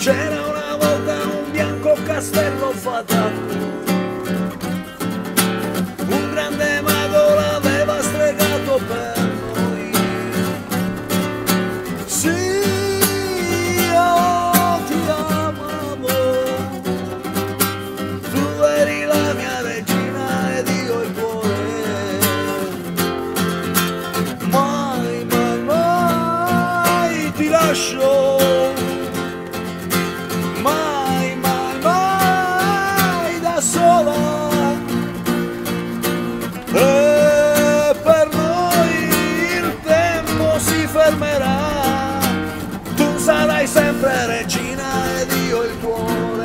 C'era una volta un bianco castello fatato, un grande mago l'aveva stregato per noi. Sì, io ti amavo, tu eri la mia regina ed io il cuore. Mai, mai, mai ti lascio. Mai, mai, mai da sola. E per noi il tempo si fermerà. Tu sarai sempre regina ed io il cuore.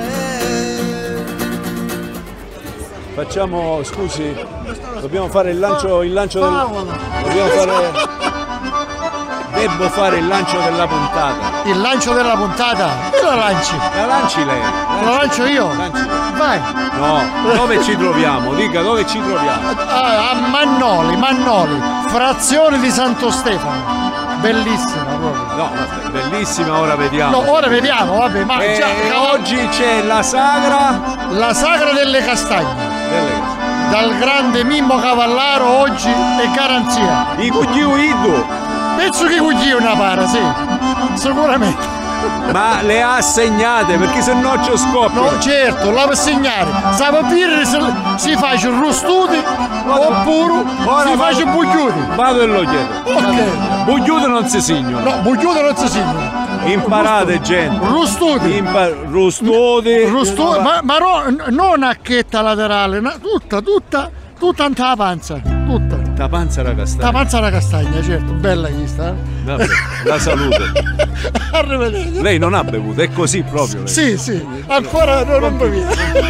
Facciamo, scusi, dobbiamo fare il lancio dobbiamo fare. Devo fare il lancio della puntata. Il lancio della puntata? Chi la lanci? La lanci lei. La lancio io? Vai. No, dove ci troviamo? Dica dove ci troviamo. A Mannoli, frazione di Santo Stefano. Bellissima proprio. No, bellissima, ora vediamo. No, ora vediamo, vabbè, ma già. Oggi c'è la sagra. La sagra delle castagne. Dal grande Mimmo Cavallaro oggi è garanzia. I cugliuidu. Penso che cugli una para, sì, sicuramente. Ma le ha assegnate perché se no ci scoppia. No, certo, la per segnare. Sa papire si fa il rustuti oppure si fa il bugliuti. Vado e lo chiedo. Ok. Bugliuti non si signano. No, bugliuti non si signano. Imparate gente. Rustuti. Rustuti. Ma non a chetta laterale, tutta la panza, tutta. La panza era castagna. La panza era castagna, certo, bella questa. Vabbè, la salute. Arrivederci. Lei non ha bevuto, è così proprio lei. Sì, sì, ancora non bevuto.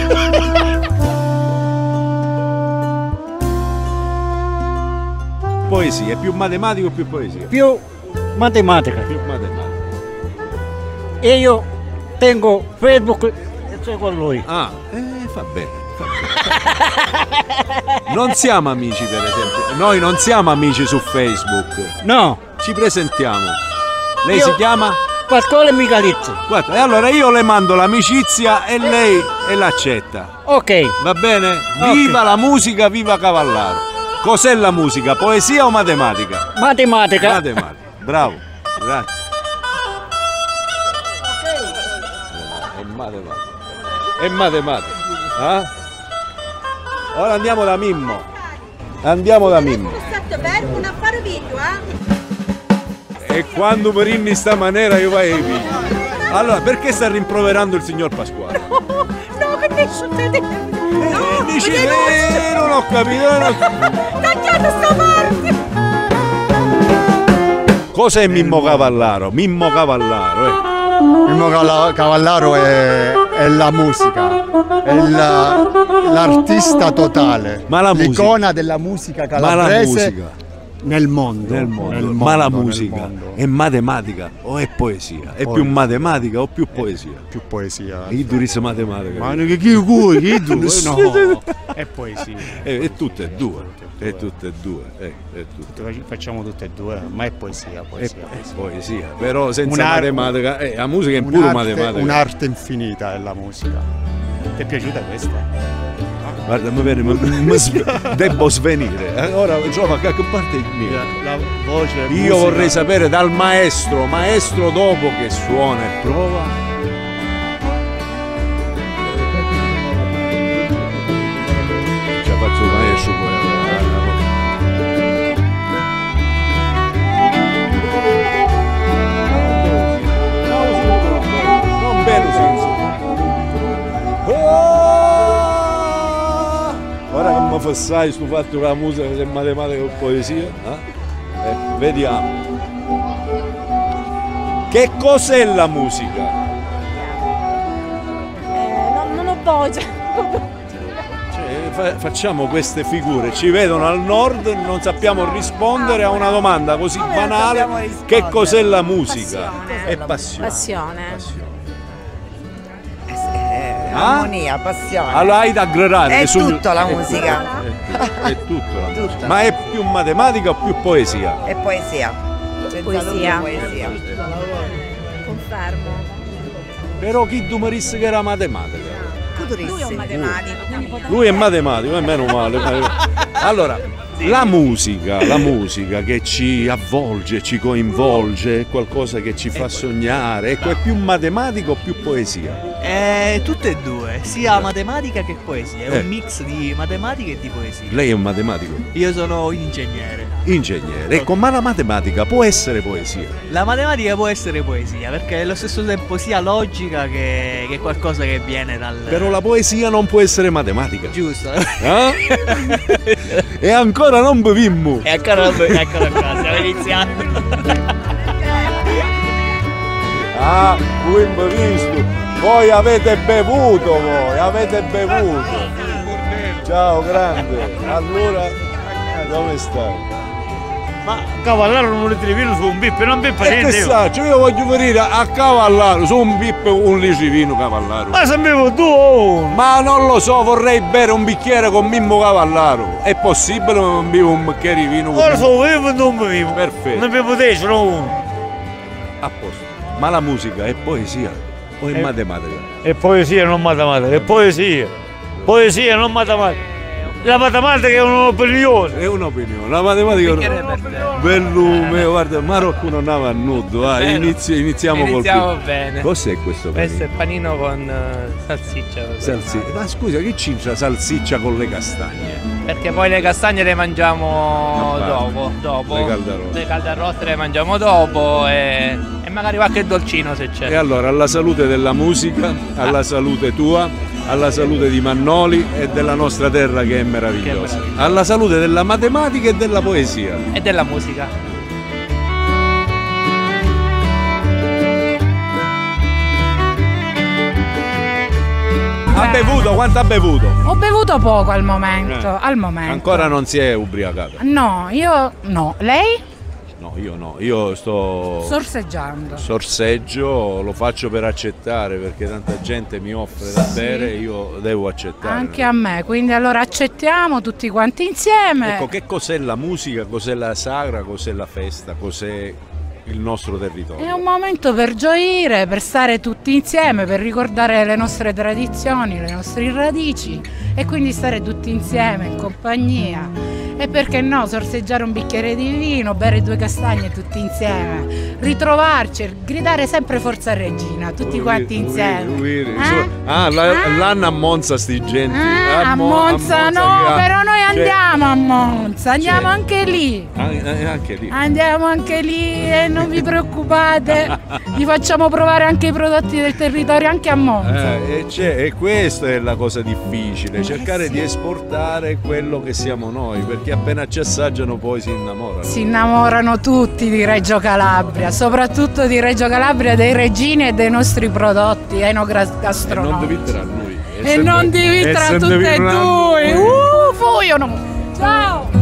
Poesia, è più matematica o più poesia? Più matematica. Più matematica. E io tengo Facebook e seguo lui. Ah, fa bene. Non siamo amici, per esempio. Noi non siamo amici su Facebook. No. Ci presentiamo. Lei si chiama? Pasquale Micalizzi. Guarda, e allora io le mando l'amicizia e lei l'accetta. Ok. Va bene? Viva la musica, viva Cavallaro. Cos'è la musica? Poesia o matematica? Matematica. Matematica. Bravo. Grazie. È matematica. È matematica. Ah? Ora andiamo da Mimmo. Andiamo da Mimmo. Un affare video, E quando morinni sta maniera io vai ai figli. Allora, perché sta rimproverando il signor Pasquale? No, che ne succede? No, dici non ho capito. Tagliate sta parte! Cos'è Mimmo Cavallaro? Mimmo Cavallaro, Mimmo Cavallaro è la musica, è l'artista totale, ma la l'icona della musica calabrese nel mondo. Ma la musica è matematica o è poesia? È più matematica o più poesia? Più poesia. Io durisse matematica. Ma che chi tu? No, è poesia. È tutte e due. È tutte e due. Facciamo tutte e due, ma è poesia. Poesia. Però senza matematica, la musica è pure matematica. Un'arte infinita è la musica. Ti è piaciuta questa? Guarda, devo svenire. Ora trova che parte mia. La voce. Io vorrei sapere dal maestro dopo che suona e prova. Ci ha fatto il maestro poi. Non bene senso. Ora che mi fassai sto fatto la musica se matematica o poesia, vediamo. Che cos'è la musica? Non ho voce. Facciamo queste figure, ci vedono al nord, non sappiamo rispondere a una domanda così banale. Che cos'è la musica? È passione. Armonia, passione. Allora hai da aggregare. È tutta la musica. È tutto la musica. Ma è più matematica o più poesia? È poesia. Poesia. Poesia. Confermo. Però chi tu mi disse che era matematica? Lui è un matematico. Lui è matematico, è meno male. Allora, la musica che ci avvolge, ci coinvolge, è qualcosa che ci fa sognare, ecco, è più matematica o più poesia? Tutte e due, sia matematica che poesia, è un mix di matematica e di poesia. Lei è un matematico? Io sono un ingegnere. Ingegnere, ecco, ma la matematica può essere poesia? La matematica può essere poesia, perché è allo stesso tempo sia logica che qualcosa che viene dal... Però la poesia non può essere matematica. Giusto. E ancora non bevimmo. E ancora qua, stiamo iniziando. Voi visto. Voi avete bevuto, avete bevuto. Ciao grande. Allora, come stai? Ma Cavallaro non li trovi su un bip, non bippa E che niente. saccio, io voglio venire a Cavallaro, su un bip un licivino Cavallaro. Ma se bevo tu! Ma non lo so, vorrei bere un bicchiere con Mimmo Cavallaro. È possibile che non bevo un bicchiere di vino con Ora so, bevo e non bevo. Perfetto. Non bevo te, ce n'ho uno. A posto. Ma la musica è poesia o è matematica? È poesia, non matematica, è poesia. Poesia, non matematica. La matematica è un'opinione. È un'opinione, la matematica è un'opinione. Bellume, guarda, ma qualcuno andava a nudo, iniziamo col primo. Bene. Cos'è questo panino? Questo è panino con salsiccia. Salsiccia. Ma scusa, che c'entra salsiccia con le castagne? Perché poi le castagne le mangiamo dopo. Le caldarroste le mangiamo dopo e magari qualche dolcino se c'è. E allora, alla salute della musica, alla salute tua, alla salute di Mannoli e della nostra terra che è meravigliosa. Alla salute della matematica e della poesia. E della musica. Ha bevuto? Quanto ha bevuto? Ho bevuto poco al momento, al momento. Ancora non si è ubriacata? No, io no. Lei? No, io no, io sto Sorseggiando. sorseggio, lo faccio per accettare perché tanta gente mi offre da bere e io devo accettare. Anche a me, quindi allora accettiamo tutti quanti insieme. Ecco, che cos'è la musica, cos'è la sagra, cos'è la festa, cos'è il nostro territorio? È un momento per gioire, per stare tutti insieme, per ricordare le nostre tradizioni, le nostre radici e quindi stare tutti insieme in compagnia. E perché no, sorseggiare un bicchiere di vino, bere 2 castagne tutti insieme, ritrovarci, gridare sempre Forza Regina, tutti quanti insieme. L'hanno a Monza sti genti. A Monza no, però noi andiamo a Monza, andiamo anche lì. Anche lì. Andiamo anche lì e non vi preoccupate, vi facciamo provare anche i prodotti del territorio anche a Monza. E questa è la cosa difficile, cercare di esportare quello che siamo noi, perché appena ci assaggiano poi si innamorano. Si innamorano tutti di Reggio Calabria, soprattutto di Reggio Calabria, dei regini e dei nostri prodotti enogastronomici. E non di Vitra tutte e due. Fuoiono. Ciao.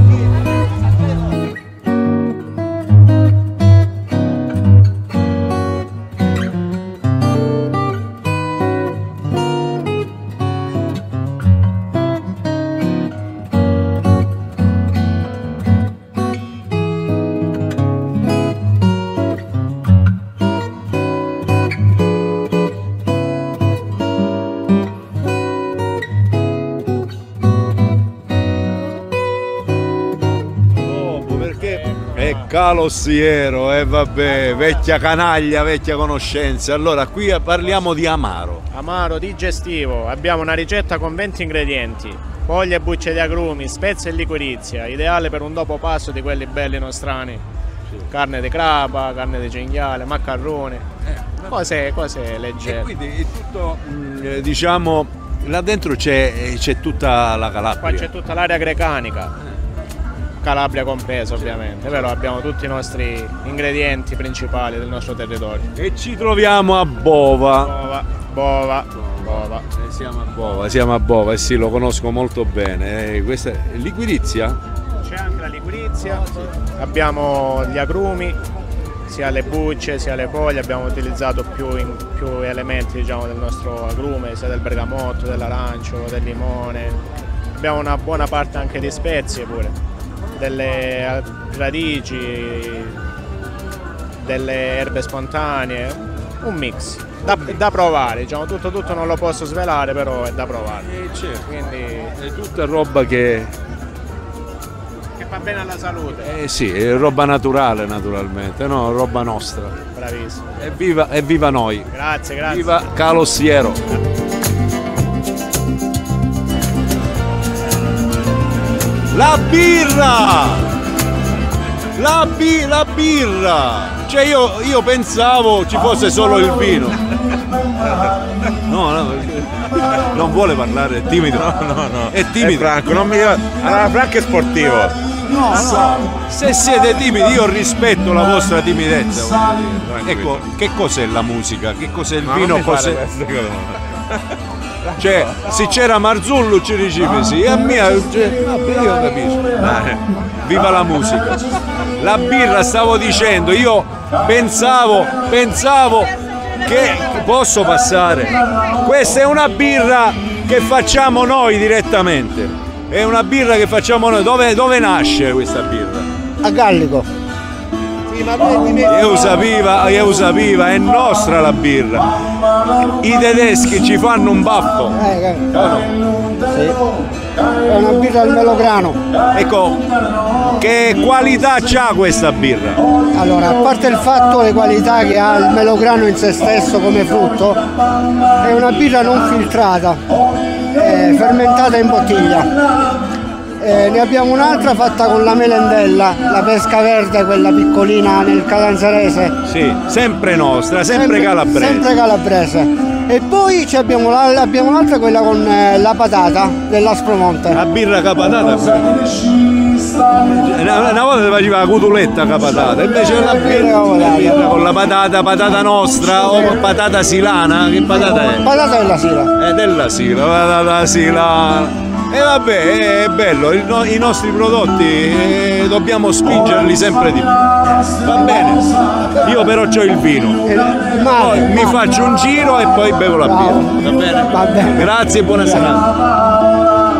Calossiero, vabbè, vecchia canaglia, vecchia conoscenza. Allora, qui parliamo di amaro. Amaro digestivo, abbiamo una ricetta con 20 ingredienti, foglie e bucce di agrumi, spezie e liquirizia, ideale per un dopo pasto di quelli belli nostrani. Carne di crapa, carne di cinghiale, maccarrone, cose leggere. E quindi è tutto, diciamo, là dentro c'è tutta la Calabria. Qua c'è tutta l'area grecanica. Calabria compresa ovviamente, però abbiamo tutti i nostri ingredienti principali del nostro territorio. E ci troviamo a Bova. Bova. Siamo a Bova, e sì, lo conosco molto bene. Questa è liquirizia? C'è anche la liquirizia, abbiamo gli agrumi, sia le bucce sia le foglie, abbiamo utilizzato più elementi, diciamo, del nostro agrume, sia del bergamotto, dell'arancio, del limone. Abbiamo una buona parte anche di spezie pure, delle radici, delle erbe spontanee, un mix. da provare, diciamo, tutto non lo posso svelare, però è da provare. Certo. Quindi È tutta roba che fa bene alla salute. sì, è roba naturale naturalmente, no? Roba nostra. Bravissimo. Evviva noi! Grazie, grazie. Viva Calossiero! La birra! La birra! Cioè io pensavo ci fosse solo il vino. No, non vuole parlare, è timido. No. È timido. Franco, non mi... Allora Franco è sportivo. No. Se siete timidi io rispetto la vostra timidezza. Ecco, che cos'è la musica? Che cos'è il vino? Cos'è? Cioè, se c'era Marzullo ci dicevi sì, e a me vabbè, io capisco. Viva la musica. La birra stavo dicendo, io pensavo che posso passare. Questa è una birra che facciamo noi direttamente. È una birra che facciamo noi. Dove nasce questa birra? A Gallico. Io sapiva, è nostra la birra. I tedeschi ci fanno un baffo. Sì. È una birra al melograno. Ecco, che qualità c'ha questa birra? Allora, a parte il fatto le qualità che ha il melograno in se stesso come frutto, è una birra non filtrata, fermentata in bottiglia. Ne abbiamo un'altra fatta con la melendella, la pesca verde, quella piccolina nel calanzarese. Sì, sempre nostra, sempre calabrese. Sempre calabrese. E poi abbiamo un'altra, quella con la patata dell'Aspromonte. La birra capatata. Una volta faceva la cutuletta capatata, invece la birra con la patata nostra o patata silana. Che patata è? Patata della Sila. È della Sila, patata silana. E vabbè, è bello, i nostri prodotti dobbiamo spingerli sempre di più. Va bene, io però ho il vino. Poi mi faccio un giro e poi bevo la birra. Va bene? Va bene. Grazie e buona serata.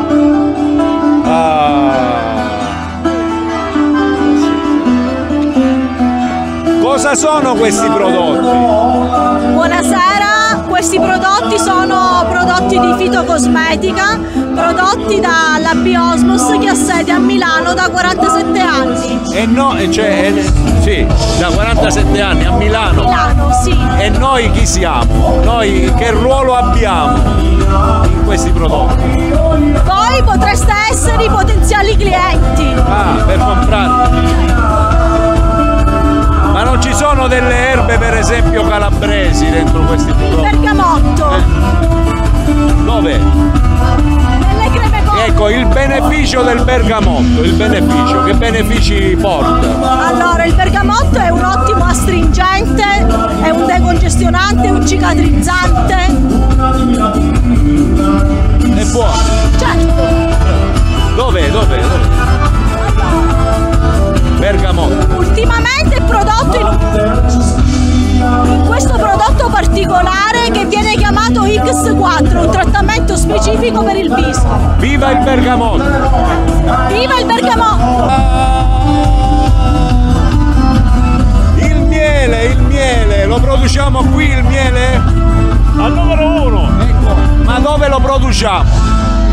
Cosa sono questi prodotti? Buonasera, questi prodotti sono prodotti di fitocosmetica, prodotti dalla Biosmos che ha sede a Milano da 47 anni. Sì, da 47 anni a Milano. Milano, sì. E noi chi siamo? Noi che ruolo abbiamo in questi prodotti? Voi potreste essere i potenziali clienti. Per comprare. Ma non ci sono delle erbe per esempio calabresi dentro questi prodotti? Bergamotto. Dove? Nelle creme corte. Ecco, il beneficio del bergamotto, che benefici porta? Allora, il bergamotto è un ottimo astringente, è un decongestionante, un cicatrizzante. È buono? Certo. Dove? Bergamotto. Ultimamente è prodotto in questo prodotto particolare che viene chiamato X4, un trattamento specifico per il viso. Viva il bergamotto! Viva il bergamotto! Il miele, lo produciamo qui il miele? Al numero 1. Ecco, ma dove lo produciamo?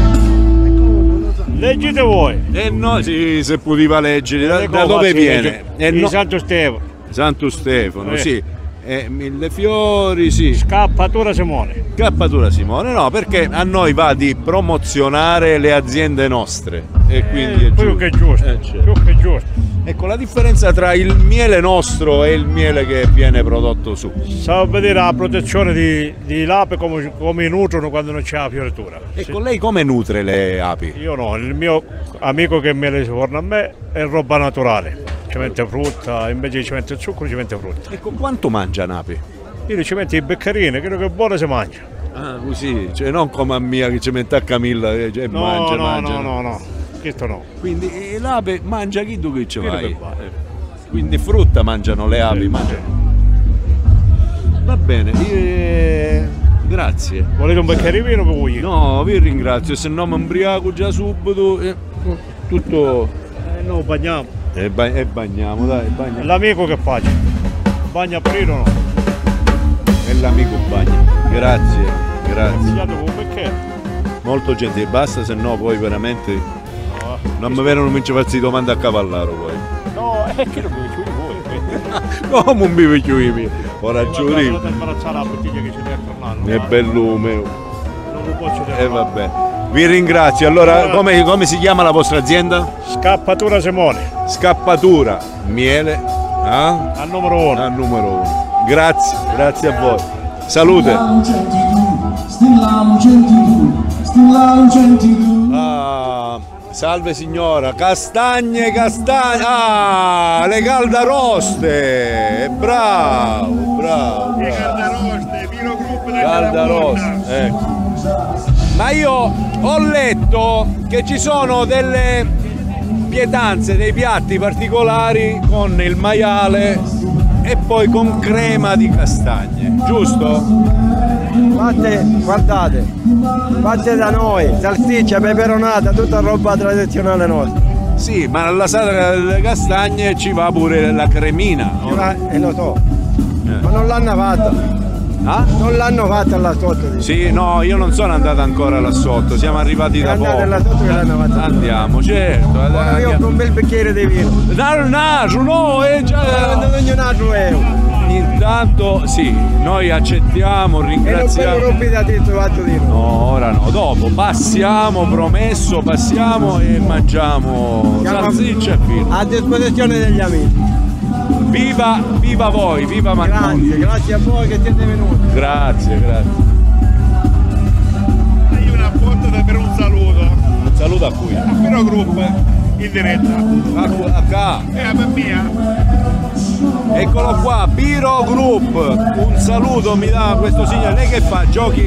Leggete voi. No, sì, se poteva leggere, da dove viene? Di Santo Stefano. Santo Stefano, sì. Millefiori, sì. Scappatura Simone. Scappatura Simone, no, perché a noi va di promozionare le aziende nostre e quindi è più che giusto. Certo. Più che giusto. Ecco la differenza tra il miele nostro e il miele che viene prodotto su. Stavo a vedere la protezione di l'ape come nutrono quando non c'è la fioritura. Ecco, lei come nutre le api? Io no, il mio amico che me le forna a me è roba naturale. Ci mette frutta, invece di ci mette zucchero ci mette frutta. Ecco, quanto mangia un'ape? Io ci metto i beccherine, credo che buona si mangia. Ah, così, cioè non come a mia che ci mette a Camilla, cioè mangia. No, questo no. Quindi l'ape mangia chi tu che ci vai? Quindi frutta mangiano le api, mangiano. Va bene, grazie. Volete un bicchiere di vino per voi? No, vi ringrazio, se no mi imbriaco già subito. Tutto. No, bagniamo. E bagniamo, dai, bagniamo. L'amico che faccio? Bagna aprire o no? e l'amico Bagni. Grazie, grazie. Molto gentile, basta, se no poi veramente non mi vengono cominciare a farsi domande a cavallaro poi. No, è che non mi piace voi. Come un bive chiuimi? Ora giuri. È bellume. Non lo posso dire. E vabbè. Vi ringrazio. Allora, come si chiama la vostra azienda? Scappatura Simone. Scappatura Miele. Al numero 1. Al numero 1. Grazie, grazie a voi. Salute. Salve signora, castagne, castagne, le caldaroste, bravo, bravo. Le caldaroste, vino gruppo del Caldaroste, ecco. Ma io ho letto che ci sono delle pietanze, dei piatti particolari con il maiale e poi con crema di castagne, giusto? Guardate, fatte da noi, salsiccia, peperonata, tutta roba tradizionale nostra. Sì, ma alla salsa delle castagne ci va pure la cremina. Lo so, ma non l'hanno fatta. Non l'hanno fatta là sotto. Sì, no, io non sono andato ancora là sotto, siamo arrivati da poco. Là sotto che l'hanno fatta. Andiamo, certo. Ora io con un bel bicchiere di vino. Un altro, no, già. Un altro euro. Intanto sì, noi accettiamo, ringraziamo. No, ora no, dopo passiamo, promesso, passiamo e mangiamo salsiccia e vino. A disposizione degli amici. Viva voi, viva Manconi. Grazie a voi che siete venuti. Grazie. Io una appunto per un saluto. Un saluto a cui? A Piro Group, in diretta. A qua. Per mia. Eccolo qua, Piro Group, un saluto mi dà questo signore. Lei che fa? Giochi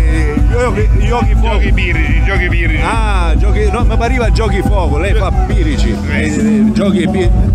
pirici. Giochi, no, mi pareva giochi fuoco, lei fa pirici. Giochi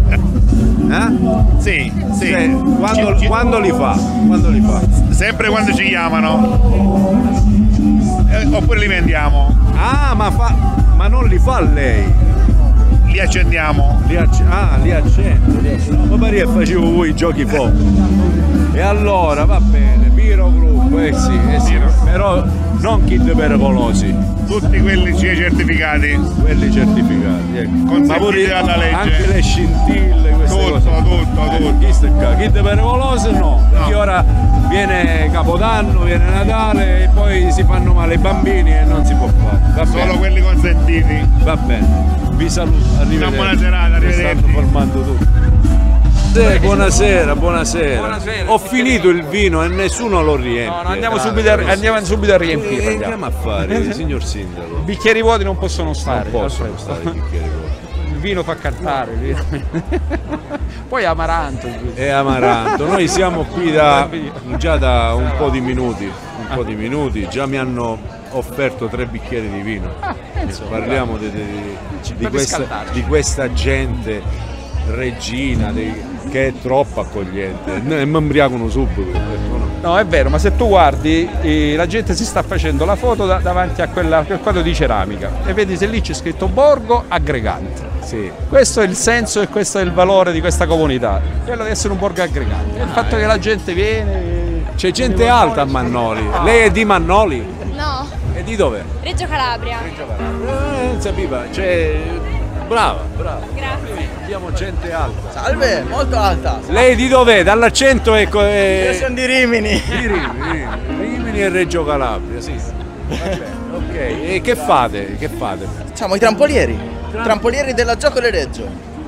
Sì. Quando li fa? Sempre quando ci chiamano. Oppure li vendiamo. Ma non li fa lei? Li accendiamo. Li accende. No, mi pare che facevo voi i giochi fuoco. E allora va bene, Piro Group, sì. Però non kit pericolosi. Tutti quelli certificati. Quelli certificati, ecco. Ma pure dalla legge. Anche le scintille, queste cose. Tutto. Kit pericolosi no. Perché ora viene Capodanno, viene Natale e poi si fanno male i bambini e non si può fare. Solo quelli consentiti. Va bene. Vi saluto, arrivederci. Una buona serata, arrivederci. Stanno formando tutti. Buonasera. Ho finito il vino e nessuno lo riempie. No, andiamo subito a riempire. Che andiamo a fare, signor Sindaco? I bicchieri vuoti non possono stare. Non possono stare i bicchieri vuoti. Il vino fa cantare. Poi è amaranto. È amaranto. Noi siamo qui già da un po' di minuti. Già mi hanno offerto 3 bicchieri di vino. Parliamo di questa gente regina che è troppo accogliente e mi imbriacano subito. No, è vero, ma se tu guardi la gente si sta facendo la foto davanti a quel quadro di ceramica e vedi se lì c'è scritto Borgo Aggregante. Sì. Questo è il senso e questo è il valore di questa comunità, quello di essere un borgo aggregante. Il fatto che la gente viene. C'è gente alta a Mannoli. Lei è di Mannoli? No. E di dove? Reggio Calabria. Non sapiva, brava. Grazie. Abbiamo gente alta. Salve, molto alta. Lei di dov'è? Dall'accento Io sono di Rimini. Rimini e Reggio Calabria, sì. Vabbè, ok. E che fate? Siamo i trampolieri. Trampolieri della Gioco Le Reggio.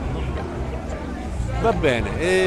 Va bene.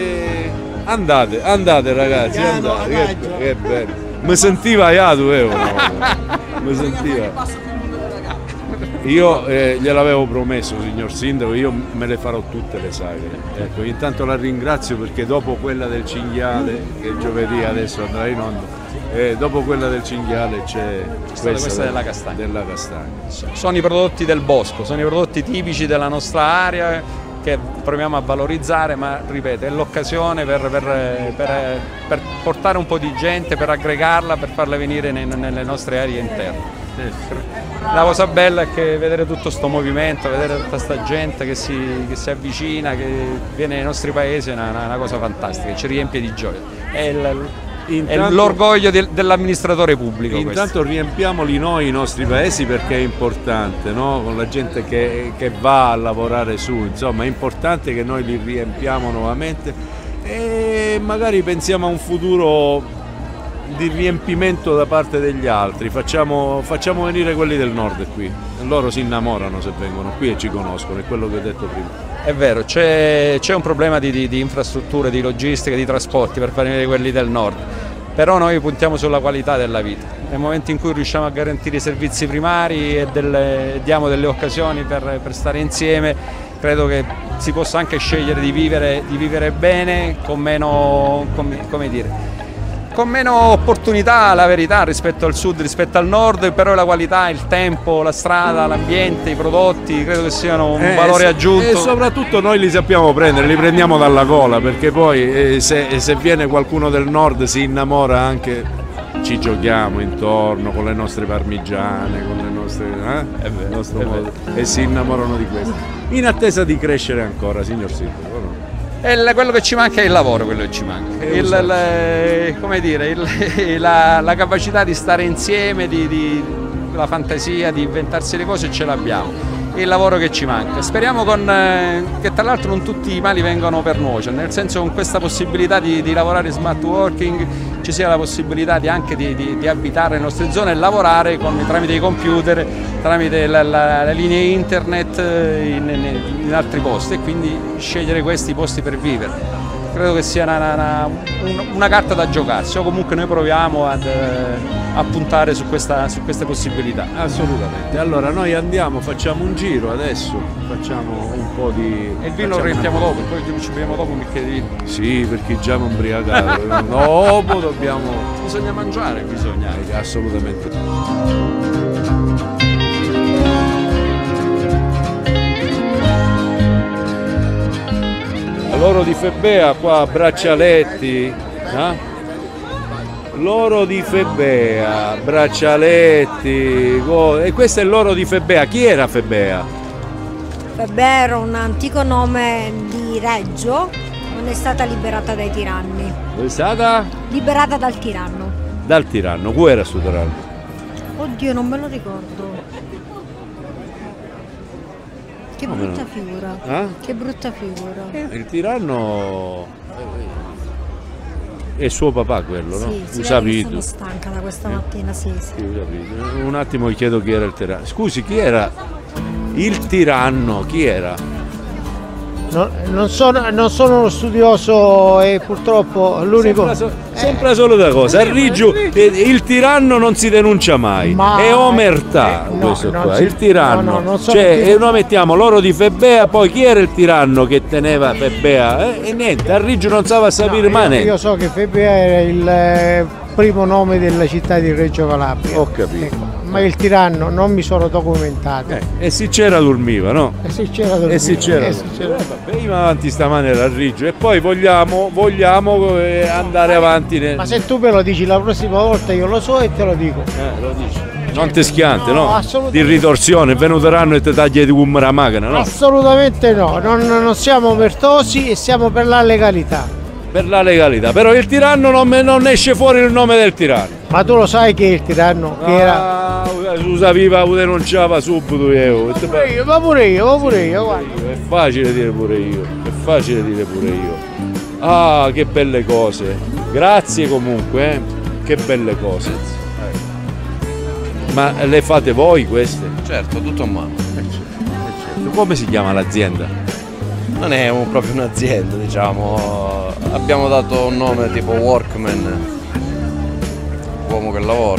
Andate ragazzi, andate. Che bello. Mi sentiva Iatu, mi sentiva. Io gliel'avevo promesso, signor Sindaco, io me le farò tutte le sagre. Ecco, intanto la ringrazio perché dopo quella del cinghiale, che giovedì adesso andrà in onda, dopo quella del cinghiale c'è questa della castagna. Sono i prodotti del bosco, sono i prodotti tipici della nostra area che proviamo a valorizzare, ma ripeto, è l'occasione per portare un po' di gente, per aggregarla, per farla venire nelle nostre aree interne. La cosa bella è che vedere tutto questo movimento, vedere tutta questa gente che si avvicina, che viene nei nostri paesi è una cosa fantastica, ci riempie di gioia. È è l'orgoglio dell'amministratore pubblico. Intanto riempiamoli noi i nostri paesi, perché è importante, no? Con la gente che va a lavorare su, insomma è importante che noi li riempiamo nuovamente e magari pensiamo a un futuro di riempimento da parte degli altri. Facciamo venire quelli del nord qui, loro si innamorano se vengono qui e ci conoscono, è quello che ho detto prima. È vero, c'è un problema di infrastrutture, di logistica, di trasporti per far venire quelli del nord, però noi puntiamo sulla qualità della vita. Nel momento in cui riusciamo a garantire i servizi primari e diamo delle occasioni per stare insieme, credo che si possa anche scegliere di vivere bene con meno, con meno opportunità, la verità, rispetto al sud, rispetto al nord, però la qualità, il tempo, la strada, l'ambiente, i prodotti, credo che siano un valore aggiunto. E soprattutto noi li sappiamo prendere, li prendiamo dalla gola, perché poi se viene qualcuno del nord si innamora anche, ci giochiamo intorno con le nostre parmigiane, con le nostre, modo, e si innamorano di questo. In attesa di crescere ancora, signor Sindaco. Quello che ci manca è il lavoro, quello che ci manca. La capacità di stare insieme, la fantasia di inventarsi le cose ce l'abbiamo. È il lavoro che ci manca. Speriamo che tra l'altro non tutti i mali vengano per nuocere, nel senso con questa possibilità di lavorare in smart working ci sia la possibilità anche di abitare le nostre zone e lavorare tramite i computer, tramite le linee internet in altri posti e quindi scegliere questi posti per vivere. Credo che sia una carta da giocarsi, o comunque noi proviamo a puntare su queste possibilità. Assolutamente. Allora noi andiamo, facciamo un giro adesso, facciamo un po' di... E il vino lo riempiamo dopo, poi ci beviamo dopo un bicchiere di vino. Sì, perché già mi ubriacato. Dopo dobbiamo... Bisogna mangiare, assolutamente. L'oro di Febbea qua, braccialetti, l'oro di Febbea, braccialetti, e questo è l'oro di Febbea. Chi era Febbea? Febbea era un antico nome di Reggio, non è stata liberata dai tiranni. È stata? Liberata dal tiranno. Dal tiranno, chi era sto tiranno? Oddio, non me lo ricordo. Che brutta figura. Che brutta figura. Il tiranno è suo papà quello, no? Sì, sono stanca da questa mattina, sì. Un attimo chiedo chi era il tiranno. Scusi, chi era il tiranno? Chi era? Non sono uno studioso e purtroppo l'unico... Sempre la solita cosa, a Riggio il tiranno non si denuncia mai, è omertà questo qua, il tiranno, noi mettiamo l'oro di Febbea, poi chi era il tiranno che teneva Febbea? E niente, a Riggio non stava a sapere mai niente. Io so che Febbea era il primo nome della città di Reggio Calabria. Ho capito. Ecco, ma il tiranno non mi sono documentato. E si c'era dormiva, no? E si c'era dormiva. Vabbè, avanti stamane era a Riggio e poi vogliamo andare avanti. Ma se tu me lo dici la prossima volta io lo so e te lo dico. Lo dici. Non te schiante, no? Di ritorsione, è venuto l'anno e ti tagli di come la macchina, no? Assolutamente no, non siamo omertosi e siamo per la legalità. Per la legalità, però il tiranno non esce fuori il nome del tiranno. Ma tu lo sai che il tiranno che era? Usa viva, denunciava subito io. Ma pure io, guarda. È facile dire pure io, Ah, che belle cose. Grazie comunque, che belle cose. Ma le fate voi queste? Certo, tutto a mano. Certo. Come si chiama l'azienda? Non è proprio un'azienda, diciamo, abbiamo dato un nome tipo workman, uomo che lavora.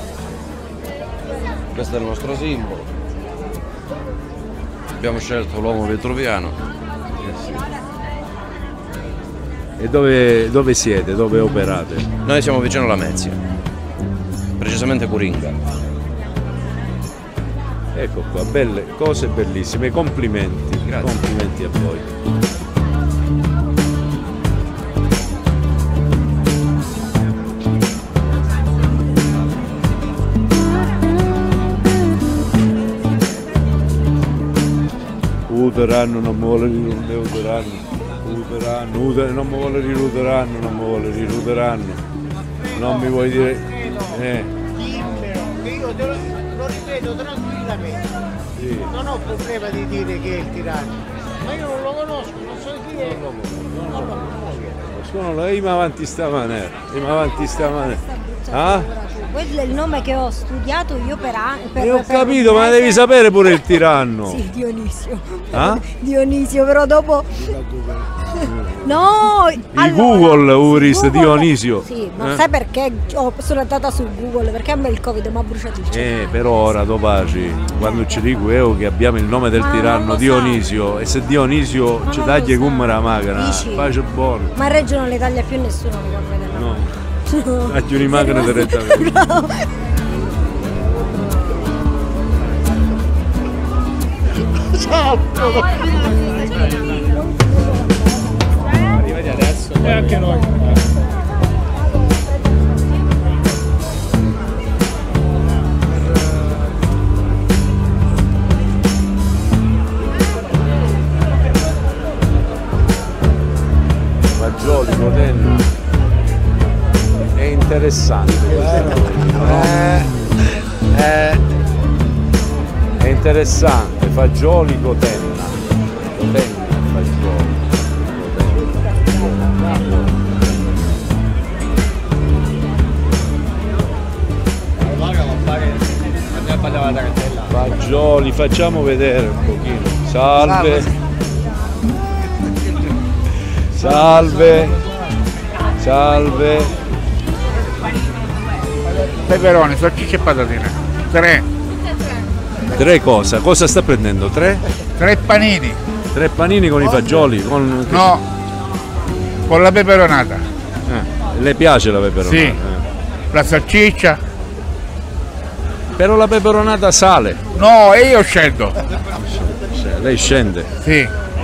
Questo è il nostro simbolo. Abbiamo scelto l'uomo vetruviano. E dove siete? Dove operate? Noi siamo vicino alla Lamezia, precisamente Curinga. Ecco qua, belle cose bellissime, complimenti. Grazie. Complimenti a voi. Uteranno, non mi vuole riruteranno. Non mi vuole riruteranno. Non mi vuoi dire. Dimmelo, che io lo ripeto tranquillamente. Sì. Non ho problema di dire che è il tiranno, ma io non lo conosco, non so chi è. Non lo conosco. Io avanti stamattina. Ah? Quello è il nome che ho studiato io per anni. Io ho capito, ma devi sapere pure il tiranno. Sì, Dionisio. Ah? Dionisio, però dopo. No! Il Google Uris Dionisio. Sì, ma sai perché sono andata su Google? Perché a me il Covid mi ha bruciato il cervello. Però ora dopo quando ci dico io che abbiamo il nome del tiranno Dionisio, e se Dionisio ci taglia come la macchina, Dici? pace buono. Ma a Reggio non le taglia più nessuno le gambe della No. Tagli una macchina direttamente. Arrivati adesso. E anche noi. Fagioli, Cotenna. È interessante. È interessante, fagioli, Cotenna. Cotenna, fagioli. Fagioli, facciamo vedere un pochino. Salve. Salve. Salve. Peperoni, salsicce e patatine. 3. 3 cosa? Cosa sta prendendo? 3? 3 panini. 3 panini con i fagioli? Con... No, con la peperonata. Le piace la peperonata? Sì. La salsiccia. Però la peperonata sale. No, e io scendo. Lei scende? Sì.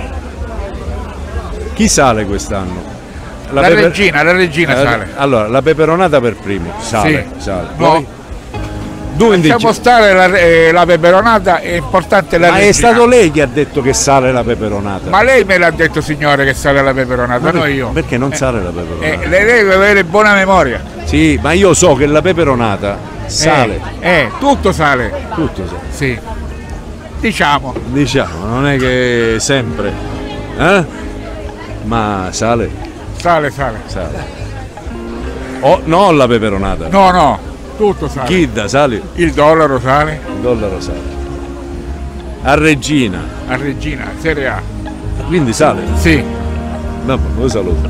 Chi sale quest'anno? La regina sale. Allora, la peperonata per primo, sale. Sì. Sale. No. Poi, lasciamo stare la peperonata, è importante la regina. Ma è stato lei che ha detto che sale la peperonata? Ma lei me l'ha detto, signore, che sale la peperonata, non io. Perché non sale la peperonata? Lei deve avere buona memoria. Sì, ma io so che la peperonata sale. Tutto sale. Tutto sale. Sì. Diciamo, non è che sempre. Ma sale? Sale. Oh, no, la peperonata. No, tutto sale. Chidda, sale? Il dollaro sale. Il dollaro sale. A Regina. A Regina, Serie A. Quindi sale? Sì. Vabbè, lo saluto.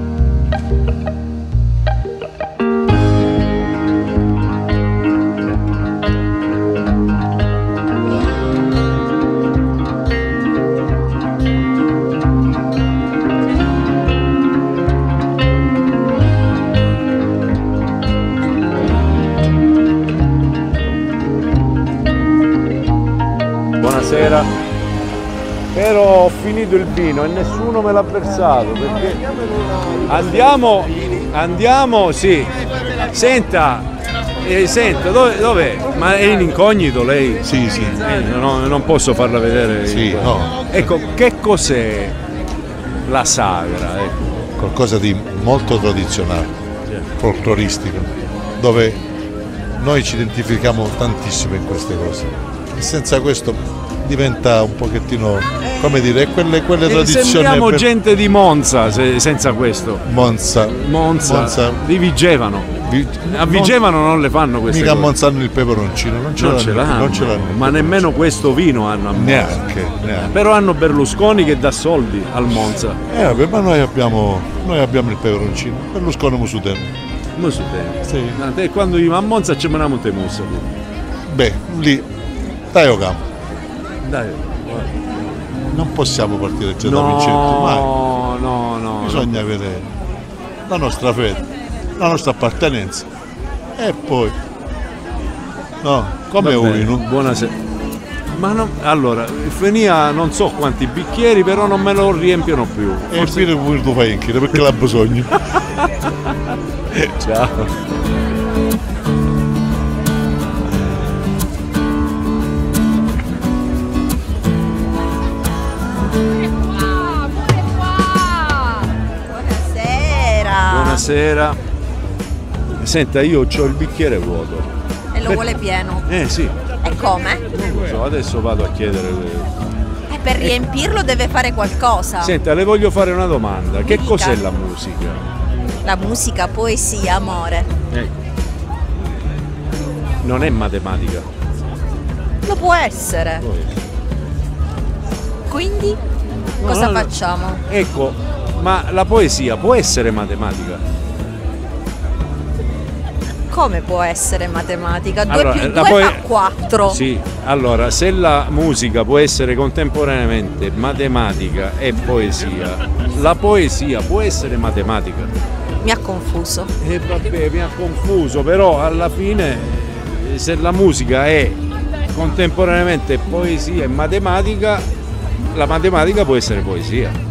Buonasera. Però ho finito il vino e nessuno me l'ha versato perché andiamo, sì. Senta, dov'è? Ma è in incognito lei? Sì. Non posso farla vedere. Sì, no. Ecco, che cos'è la sagra? Ecco. Qualcosa di molto tradizionale, folcloristico, dove noi ci identifichiamo tantissimo in queste cose. E senza questo diventa un pochettino, come dire, quelle tradizioni. Sembriamo gente di Monza senza questo. Monza. Di Vigevano. A Vigevano non le fanno queste mica cose. a Monza hanno il peperoncino, non ce l'hanno. Ma nemmeno questo vino hanno a Monza. Neanche. Però hanno Berlusconi che dà soldi al Monza. Vabbè, ma noi abbiamo il peperoncino. Berlusconi Musuteno. Sì. E quando io a Monza ci maniamo te mussa. Beh, lì dai o campo. Dai. Non possiamo partire già da vincenti, mai. No. Bisogna avere la nostra fede, la nostra appartenenza. E poi come uno. Buonasera. Ma no, allora, venia non so quanti bicchieri, però non me lo riempiono più. E infine pure tu fai anche perché l'ha bisogno. Ciao. Buonasera. Senta, io ho il bicchiere vuoto. E lo vuole pieno. Sì. E come? Non lo so, adesso vado a chiedere. Per riempirlo deve fare qualcosa. Senta, le voglio fare una domanda. Che cos'è la musica? La musica, poesia, amore. Non è matematica. Lo può essere. Quindi cosa facciamo? Ecco, ma la poesia può essere matematica? Come può essere matematica? 2 Allora, più 2 fa 4. Sì, allora se la musica può essere contemporaneamente matematica e poesia, la poesia può essere matematica? Mi ha confuso. Vabbè, mi ha confuso, però alla fine se la musica è contemporaneamente poesia e matematica, la matematica può essere poesia.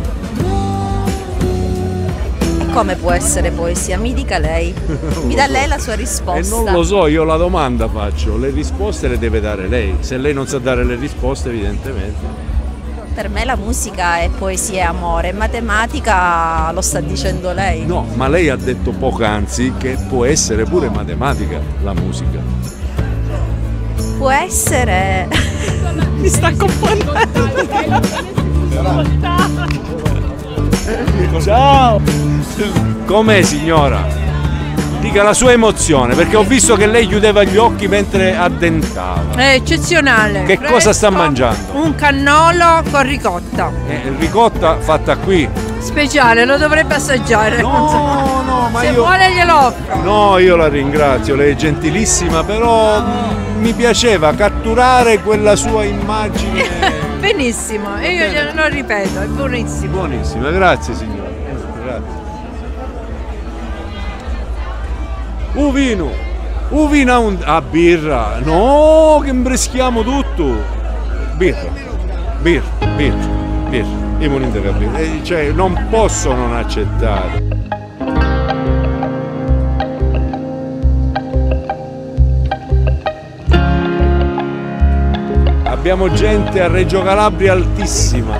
Come può essere poesia? Mi dica lei. Mi dà lei la sua risposta. E non lo so, io la domanda faccio, le risposte le deve dare lei. Se lei non sa dare le risposte, evidentemente. Per me la musica è poesia e amore, matematica lo sta dicendo lei. No, ma lei ha detto poc'anzi che può essere pure matematica la musica. Può essere. Mi sta confondendo. Ciao! Com'è, signora? Dica la sua emozione, perché ho visto che lei chiudeva gli occhi mentre addentava. È eccezionale. Che cosa sta mangiando? Un cannolo con ricotta. Ricotta fatta qui. Speciale, lo dovrebbe assaggiare. No, ma se io... vuole glielo offro. No, io la ringrazio, lei è gentilissima, però mi piaceva catturare quella sua immagine. Benissimo, e io glielo ripeto, è buonissimo. Buonissima, grazie signora. Grazie. Vino a birra. No, che imbreschiamo tutto. Birra. Io non intendo capire. Cioè, non posso non accettare. Abbiamo gente a Reggio Calabria altissima.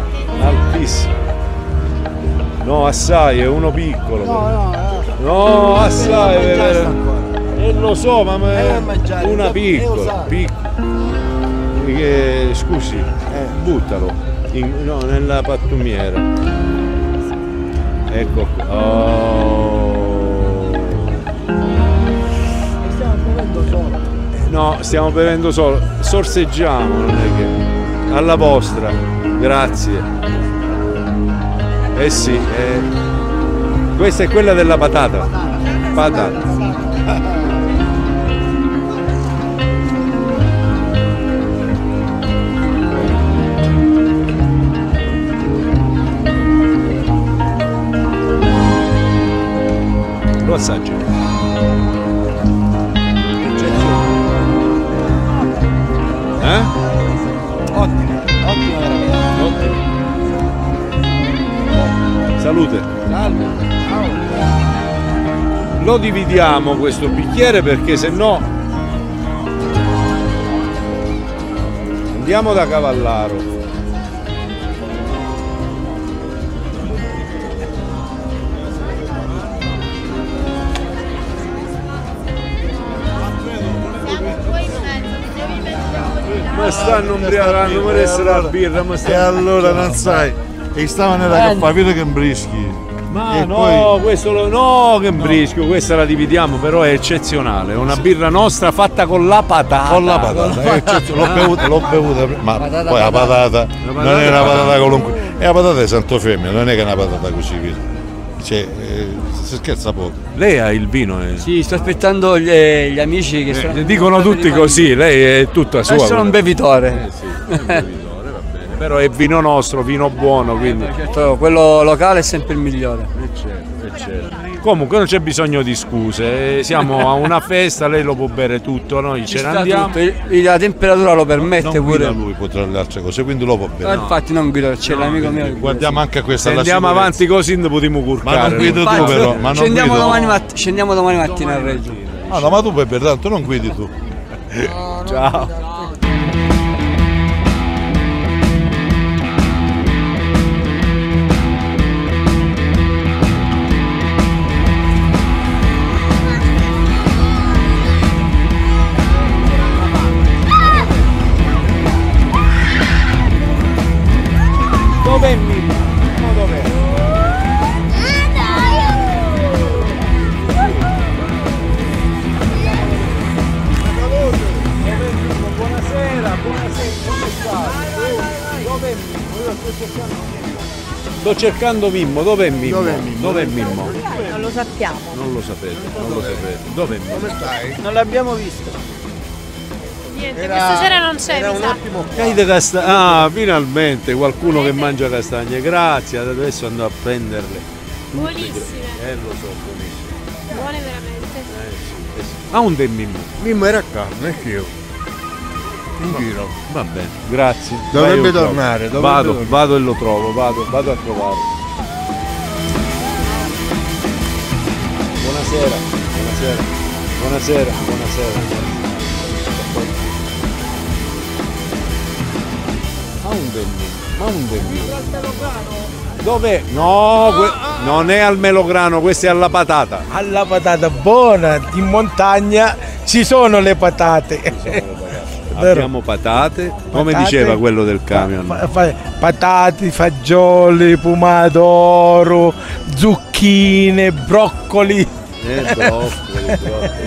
No, assai, è uno piccolo. No, assai. E lo so, ma una piccola. Scusi, buttalo nella pattumiera. Ecco qua. No, stiamo bevendo solo. Sorseggiamo, non è che. Alla vostra, grazie. Sì, questa è quella della patata. Lo assaggio. Ottimo veramente. Salute. Lo dividiamo questo bicchiere perché se no andiamo da Cavallaro. Ma stanno ubriacando, ma essere la birra, ma e allora non sai, e stavano nella capita che imbrischi. Ma no, poi... che imbrisco, questa la dividiamo, però è eccezionale, è una birra nostra fatta con la patata. Con la patata, l'ho bevuta, ma poi la patata non è una patata qualunque, è la patata di Santo Femmina, non è che è una patata così. Cioè, si scherza poco. Lei ha il vino? Sì, sto aspettando gli amici che sono. Dicono tutti così, lei è tutta sua. Sono un bevitore. Sì, un bevitore, va bene. Però è vino nostro, vino buono, quindi. Certo, quello locale è sempre il migliore. Certo. Comunque non c'è bisogno di scuse, siamo a una festa, lei lo può bere tutto, noi ce ne andiamo. La temperatura lo permette non pure. Lui potrà le altre cose, quindi lo può bere. No, infatti non guido, c'è l'amico mio. Guardiamo anche questa. Se andiamo avanti così non potremo curcare. Ma non guidi tu però. Ma scendiamo domani mattina a Reggio. No, ma tu puoi bere tanto, non guidi tu. Ciao. Sto cercando Mimmo, dov'è Mimmo? Dov'è Mimmo? Non lo sappiamo. Non lo sapete. Dov'è Mimmo? Come stai? Non l'abbiamo visto. Niente, questa sera non c'è, Era mi un sa. ottimo Ah, finalmente qualcuno che mangia castagne. Grazie, adesso andò a prenderle. Buonissime. Lo so, buonissime. Buone veramente. Ah, un de Mimmo. Mimmo era a casa, non è che io. In giro. Va bene, grazie. Dovrebbe Vai, io trovo. tornare, Vado e lo trovo, vado a trovare. Buonasera. Ma un Mimmo. Dov'è? No, non è al melograno, questa è alla patata. Alla patata buona, in montagna ci sono le patate. Abbiamo patate, come diceva quello del camion. Patate, fagioli, pomodoro, zucchine, broccoli. Broccoli.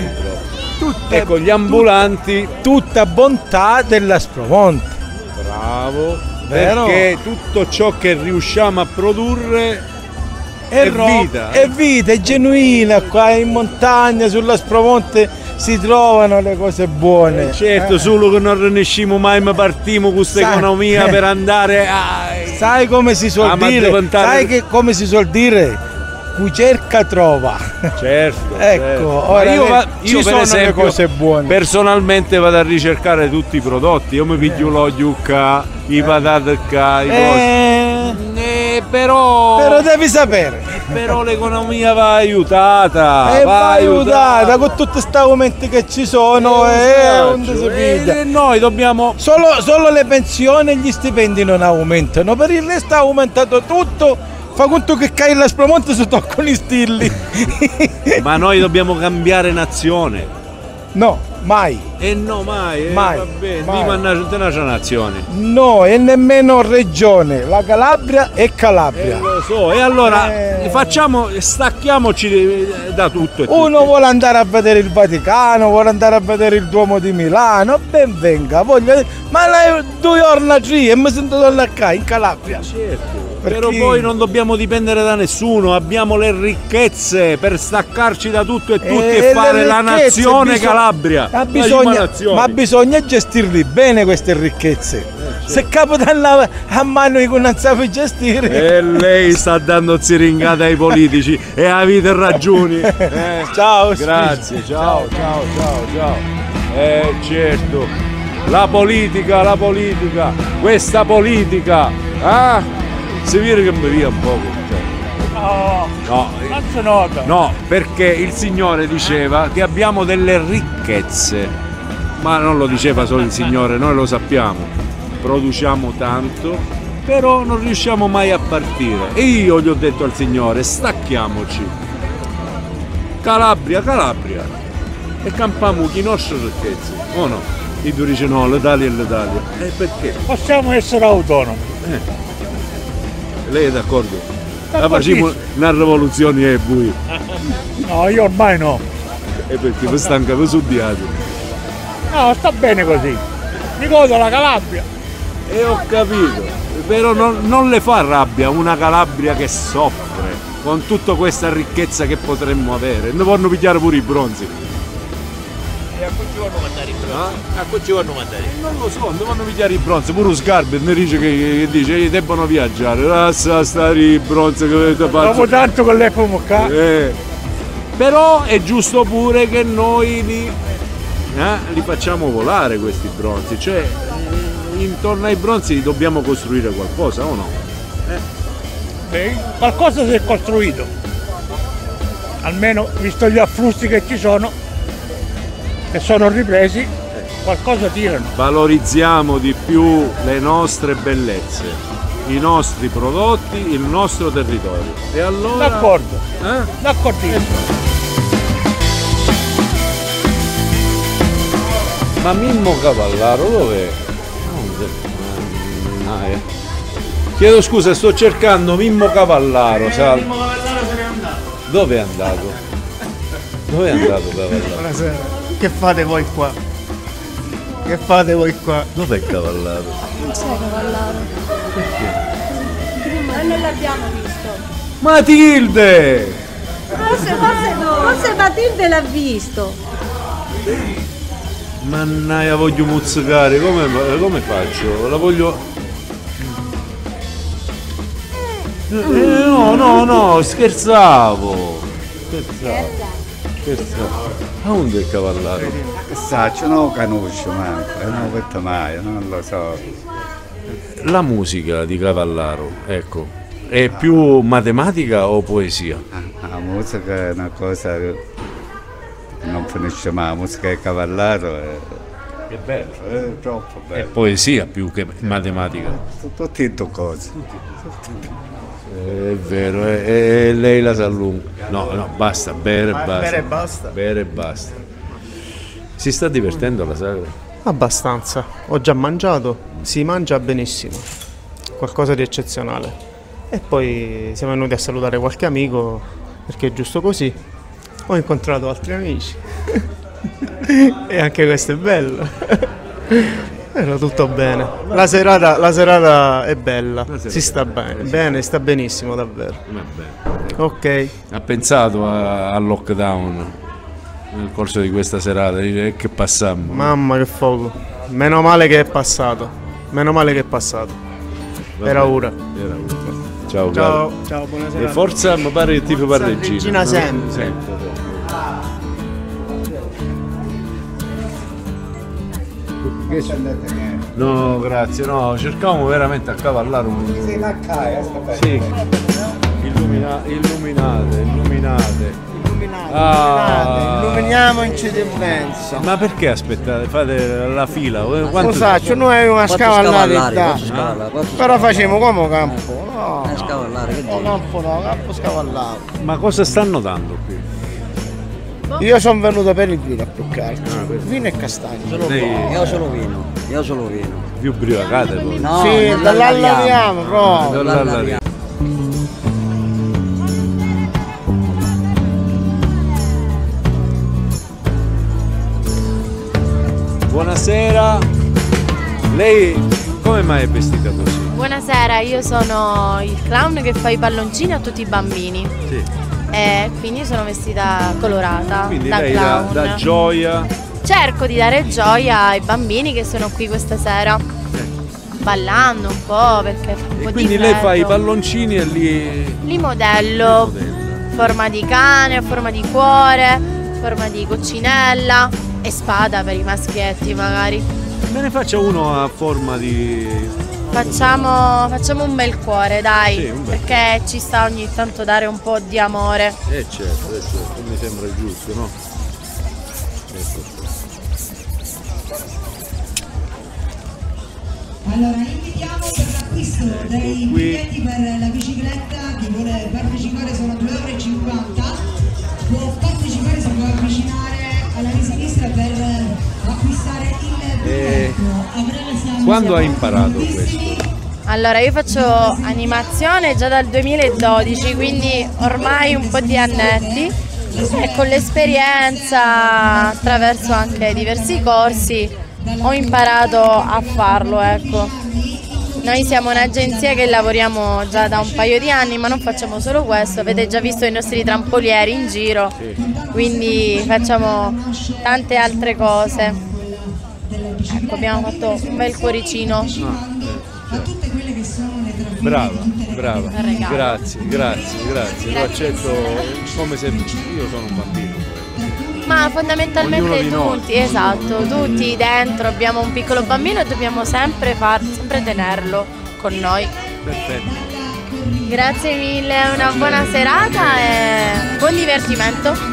Ecco, gli ambulanti. Tutta bontà dell'Aspromonte. Bravo. Vero? Perché tutto ciò che riusciamo a produrre è vita. È vita, è genuina. Qua in montagna, sull'Aspromonte si trovano le cose buone. Certo, solo che non rinescimo mai, ma partiamo con questa economia per andare a... Sai come si suol dire? Sai come si suol dire? Chi cerca trova. Certo. Ecco, ora io ci per sono esempio, le cose buone. Personalmente vado a ricercare tutti i prodotti. Io mi piglio l'olio qua, i patate qua, i cose. Però devi sapere. Però l'economia va aiutata. Va aiutata con tutti questi aumenti che ci sono. Non si piglia. E noi dobbiamo. Solo le pensioni e gli stipendi non aumentano. Per il resto ha aumentato tutto. Fa conto che cai l'Aspromonte si toccano i stilli. Ma noi dobbiamo cambiare nazione. No, mai. No, mai. Mai. Va bene. Mai. Viva una nazione. No, e nemmeno regione. La Calabria è Calabria. Lo so. E allora stacchiamoci da tutto. Uno vuole andare a vedere il Vaticano, vuole andare a vedere il Duomo di Milano, ben venga. Ma lei 2 giorni a e mi sento tornare qua in Calabria. Certo. Però poi non dobbiamo dipendere da nessuno, abbiamo le ricchezze per staccarci da tutto e tutti e fare la nazione Calabria. Ma bisogna gestirli bene queste ricchezze. Se capitano a mano che non sape gestire. E lei sta dando ziringate ai politici e avete ragioni. Ciao. Grazie, ciao. Certo. La politica, questa politica. Si vede che mi via un poco. No, perché il Signore diceva che abbiamo delle ricchezze, ma non lo diceva solo il Signore, noi lo sappiamo, produciamo tanto, però non riusciamo mai a partire. E io gli ho detto al Signore, stacchiamoci, Calabria, e campiamo le nostre ricchezze, o no? E tu dici no, l'Italia è l'Italia. Perché? Possiamo essere autonomi. Lei è d'accordo? La facciamo una rivoluzione e voi? No, io ormai no. E perché vi stanca, vi suddiate? No, sta bene così. Mi godo la Calabria. E ho capito, però non le fa rabbia una Calabria che soffre con tutta questa ricchezza che potremmo avere. Ne vogliono pigliare pure i bronzi. E a cui ci vanno mandare i bronzi? A cui ci vanno mandare? Non lo so, devono pigliare i bronzi, pure Scarpe ne dice che dice debbono viaggiare, lascia stare i bronzi che avete fatto. Dopo tanto con le qua. Però è giusto pure che noi li facciamo volare questi bronzi, cioè intorno ai bronzi dobbiamo costruire qualcosa o no? Qualcosa si è costruito, almeno visto gli afflussi che ci sono, che sono ripresi, qualcosa tirano. Valorizziamo di più le nostre bellezze, i nostri prodotti, il nostro territorio. E allora... D'accordo, d'accordissimo. Ma Mimmo Cavallaro dov'è? Chiedo scusa, sto cercando Mimmo Cavallaro. Mimmo Cavallaro se n'è andato. Dove è andato? Dove è andato Cavallaro? Buonasera. Che fate voi qua? Che fate voi qua? Dov'è Cavallaro? Non c'è Cavallaro. Perché? e non l'abbiamo visto. Matilde! Forse Matilde l'ha visto. Mannaia, voglio muzzicare, come faccio? La voglio... No, scherzavo. Ma onde è il cavallaro? Saccio, non lo conosco manco, non l'ho detto mai, non lo so. La musica di Cavallaro, ecco, è più matematica o poesia? La musica è una cosa che non finisce mai, la musica di Cavallaro è bella, è troppo bella. È poesia più che matematica. Tutte e due cose. È vero, e lei la sa lunga. No, basta, bere e basta. Bere e basta. Bere e basta. Si sta divertendo alla sagra? Abbastanza. Ho già mangiato, si mangia benissimo. Qualcosa di eccezionale. E poi siamo venuti a salutare qualche amico, perché è giusto così. Ho incontrato altri amici. E anche questo è bello. Era tutto bene. La serata è bella, si sta bene, sta benissimo davvero. Ok. Ha pensato al lockdown nel corso di questa serata, dice che passammo. Mamma che fuoco. Meno male che è passato. Meno male che è passato. Era ora. Ciao caro. Ciao, buona serata. E forza mi pare che tipo Parreggina. Regina sempre. No, grazie, no, cercavamo veramente a cavallare un... Sì, illuminate. Illuminiamo in cedemenza. Ma perché aspettate? Fate la fila? Quanto... Saccio, noi avevamo una scavallare, però facciamo come campo. No, campo scavallato. Ma cosa stanno dando qui? Io sono venuto per il vino più che altro. Vino e castagno. Io solo vino. Più briacate voi? No, sì, dall'allariamo proprio. Dall'allariamo. Buonasera. Lei come mai è vestita così? Buonasera, io sono il clown che fa i palloncini a tutti i bambini. Sì. E quindi sono vestita colorata. Quindi da lei clown. dà gioia. Cerco di dare gioia ai bambini che sono qui questa sera. Ballando un po' perché fa un po' Quindi di lei fa i freddo. palloncini e Li modello. Forma di cane, forma di cuore, forma di coccinella e spada per i maschietti magari. Me ne faccia uno a forma di... Facciamo un bel cuore, dai, Sì, un bel perché ci sta ogni tanto dare un po' di amore. certo, mi sembra giusto, no? Ecco. Allora invitiamo per l'acquisto dei biglietti per la bicicletta, chi vuole partecipare sono 2,50 €, può partecipare, si può avvicinare alla sinistra per acquistare il biglietto. Quando ha imparato questo? Allora, io faccio animazione già dal 2012, quindi ormai un po' di annetti e con l'esperienza, attraverso anche diversi corsi, ho imparato a farlo, ecco. Noi siamo un'agenzia che lavoriamo già da un paio di anni, ma non facciamo solo questo, avete già visto i nostri trampolieri in giro, quindi facciamo tante altre cose. Ecco, abbiamo fatto un bel cuoricino. Brava, regalo. grazie, lo accetto come se io sono un bambino. Ma fondamentalmente Ognuno di noi. tutti, esatto, tutti dentro abbiamo un piccolo bambino e dobbiamo sempre tenerlo con noi. Perfetto. Grazie mille, una buona serata e buon divertimento.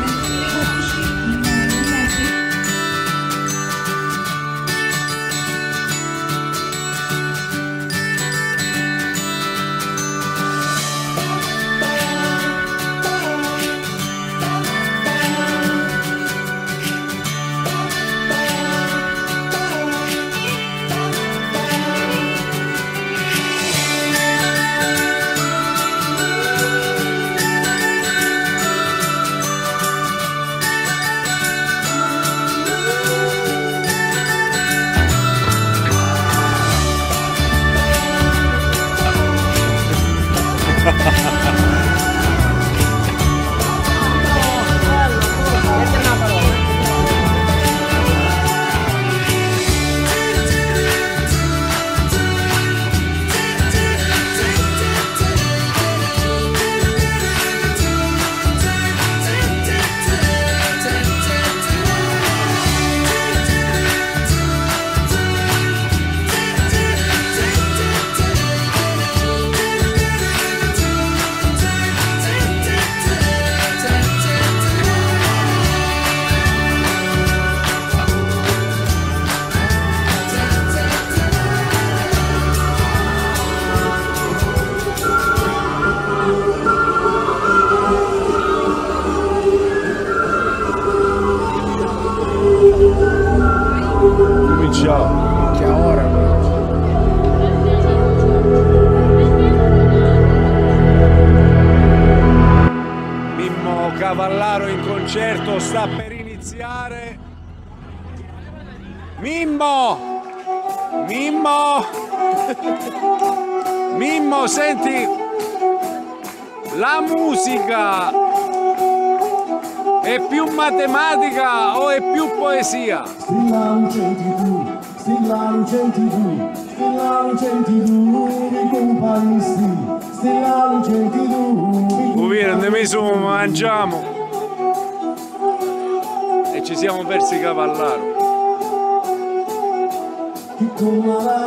Mimmo Cavallaro in concerto sta per iniziare. Mimmo! Mimmo, senti, la musica è più matematica o è più poesia? Stilla lucenti tu, stilla lucenti tu, stilla lucenti tu, mi comparisti, stilla lucenti tu. Uvire, mi su, mangiamo. E ci siamo persi Cavallaro. Chi con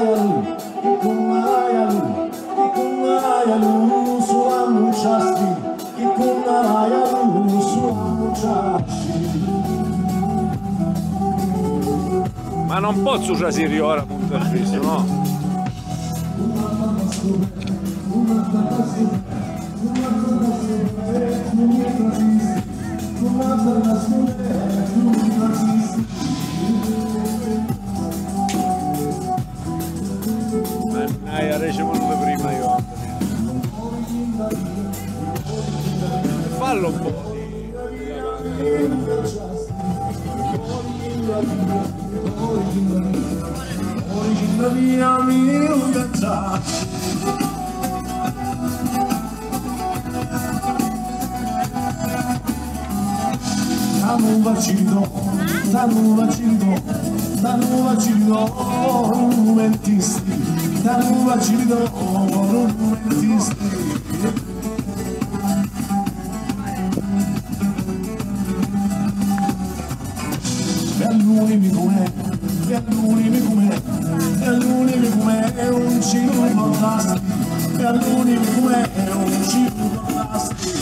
la lu, sulla mucciasti, chi con la lu, sulla mucciasti. Ma non posso già si ora punto il viso, no? Mannaia, rece venuto prima io. Fallo un po'. Danu vacilo, monumentisti, danu vacilo, monumentisti. E all'unico com'è, è un ciclo fantastico, e all'unico com'è, è un ciclo fantastico.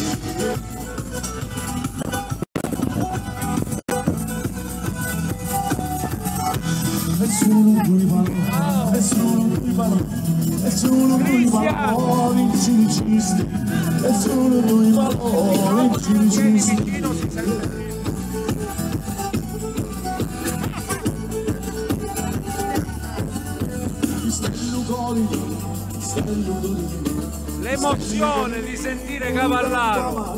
E solo lui valori cinicisti, e solo lui valori cinicisti. L'emozione di sentire Cavallaro.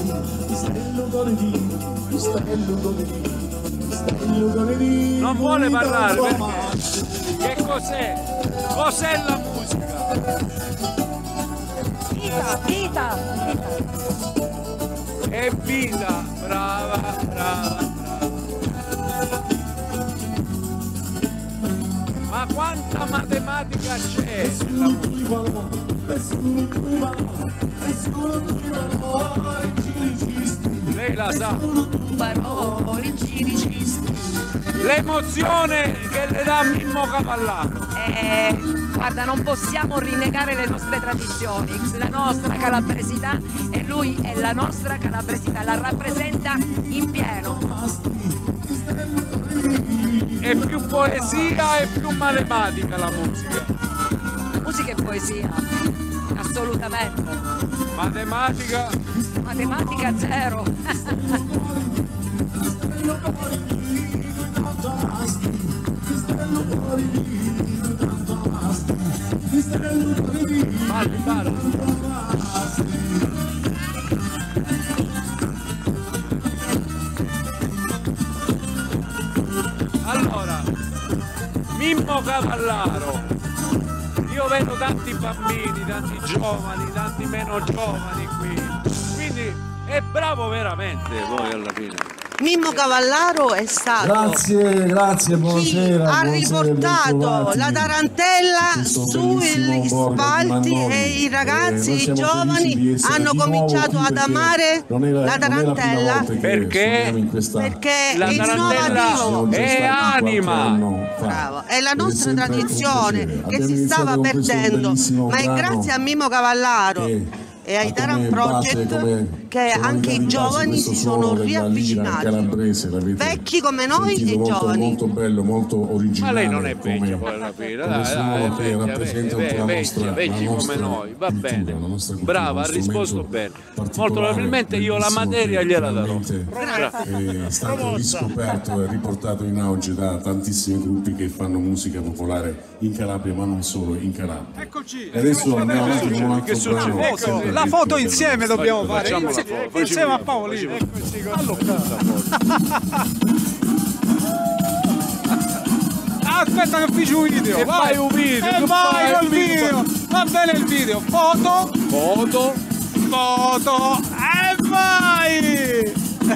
Non vuole parlare perché? Che cos'è? Cos'è la musica? Vita! È vita, brava. Ma quanta matematica c'è nella musica? Lei la sa. L'emozione che le dà Mimmo Cavallaro. Guarda, non possiamo rinnegare le nostre tradizioni, la nostra calabresità, e lui è la nostra calabresità, la rappresenta in pieno. È più poesia e più matematica la musica. Musica e poesia, assolutamente. Matematica? Matematica zero. Allora, Mimmo Cavallaro, io vedo tanti bambini, tanti giovani, tanti meno giovani qui, quindi è bravo veramente poi alla fine. Mimmo Cavallaro è stato Grazie, buonasera. Ha riportato la tarantella sugli spalti e i ragazzi, i giovani hanno cominciato ad amare la tarantella perché la tarantella è anima. Bravo, è la nostra tradizione che si stava perdendo, ma è grazie a Mimmo Cavallaro e ai Taran Project che anche i giovani si sono riavvicinati, vecchi come noi e giovani. Molto bello, molto originale. Ma lei non è vecchia poi alla fine, vecchi come noi, va bene, brava, ha risposto bene. Molto probabilmente io la materia gliela darò. È stato riscoperto e riportato in auge da tantissimi gruppi che fanno musica popolare in Calabria, ma non solo in Calabria. Eccoci. E adesso andiamo avanti con un altro brano. La foto insieme dobbiamo fare. la foto. Insieme a Paolino, eccoci qua. Aspetta che faccio un video, fai un video, e vai col video, va bene il video, foto, e vai!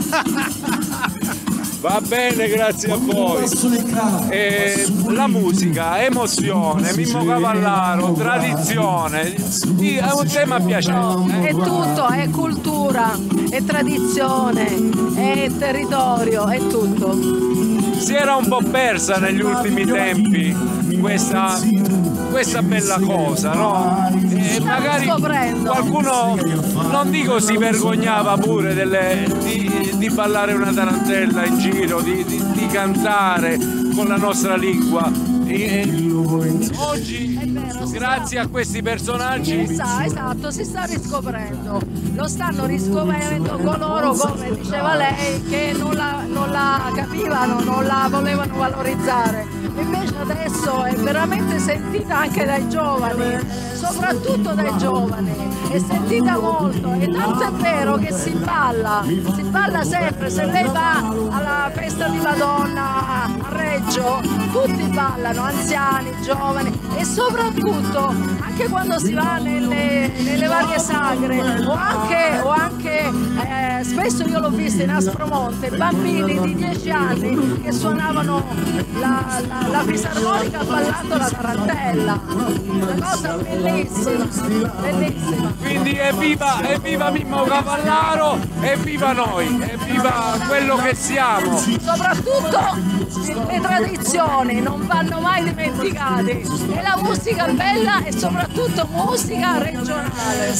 Va bene, grazie a voi. La musica, emozione, Mimmo Cavallaro, tradizione, è un tema piacente. È tutto, è cultura, è tradizione, è territorio, è tutto. Si era un po' persa negli ultimi tempi questa bella cosa, no? E magari qualcuno, non dico si vergognava pure di ballare una tarantella in giro, di cantare con la nostra lingua. Oggi, grazie a questi personaggi, esatto, si sta riscoprendo, lo stanno riscoprendo coloro, come diceva lei, che non la capivano, non la volevano valorizzare. Invece adesso è veramente sentita anche dai giovani, soprattutto dai giovani, è sentita molto, e tanto è vero che si balla sempre. Se lei va alla festa di Madonna a Reggio, tutti ballano, anziani, giovani, e soprattutto anche quando si va nelle varie sagre o anche spesso io l'ho vista in Aspromonte, bambini di 10 anni che suonavano la fisarmonica ballando la tarantella, una cosa bellissima, bellissima. Quindi evviva Mimmo Cavallaro, evviva noi, evviva quello che siamo. Soprattutto le tradizioni non vanno mai dimenticate, e la musica bella e soprattutto musica regionale.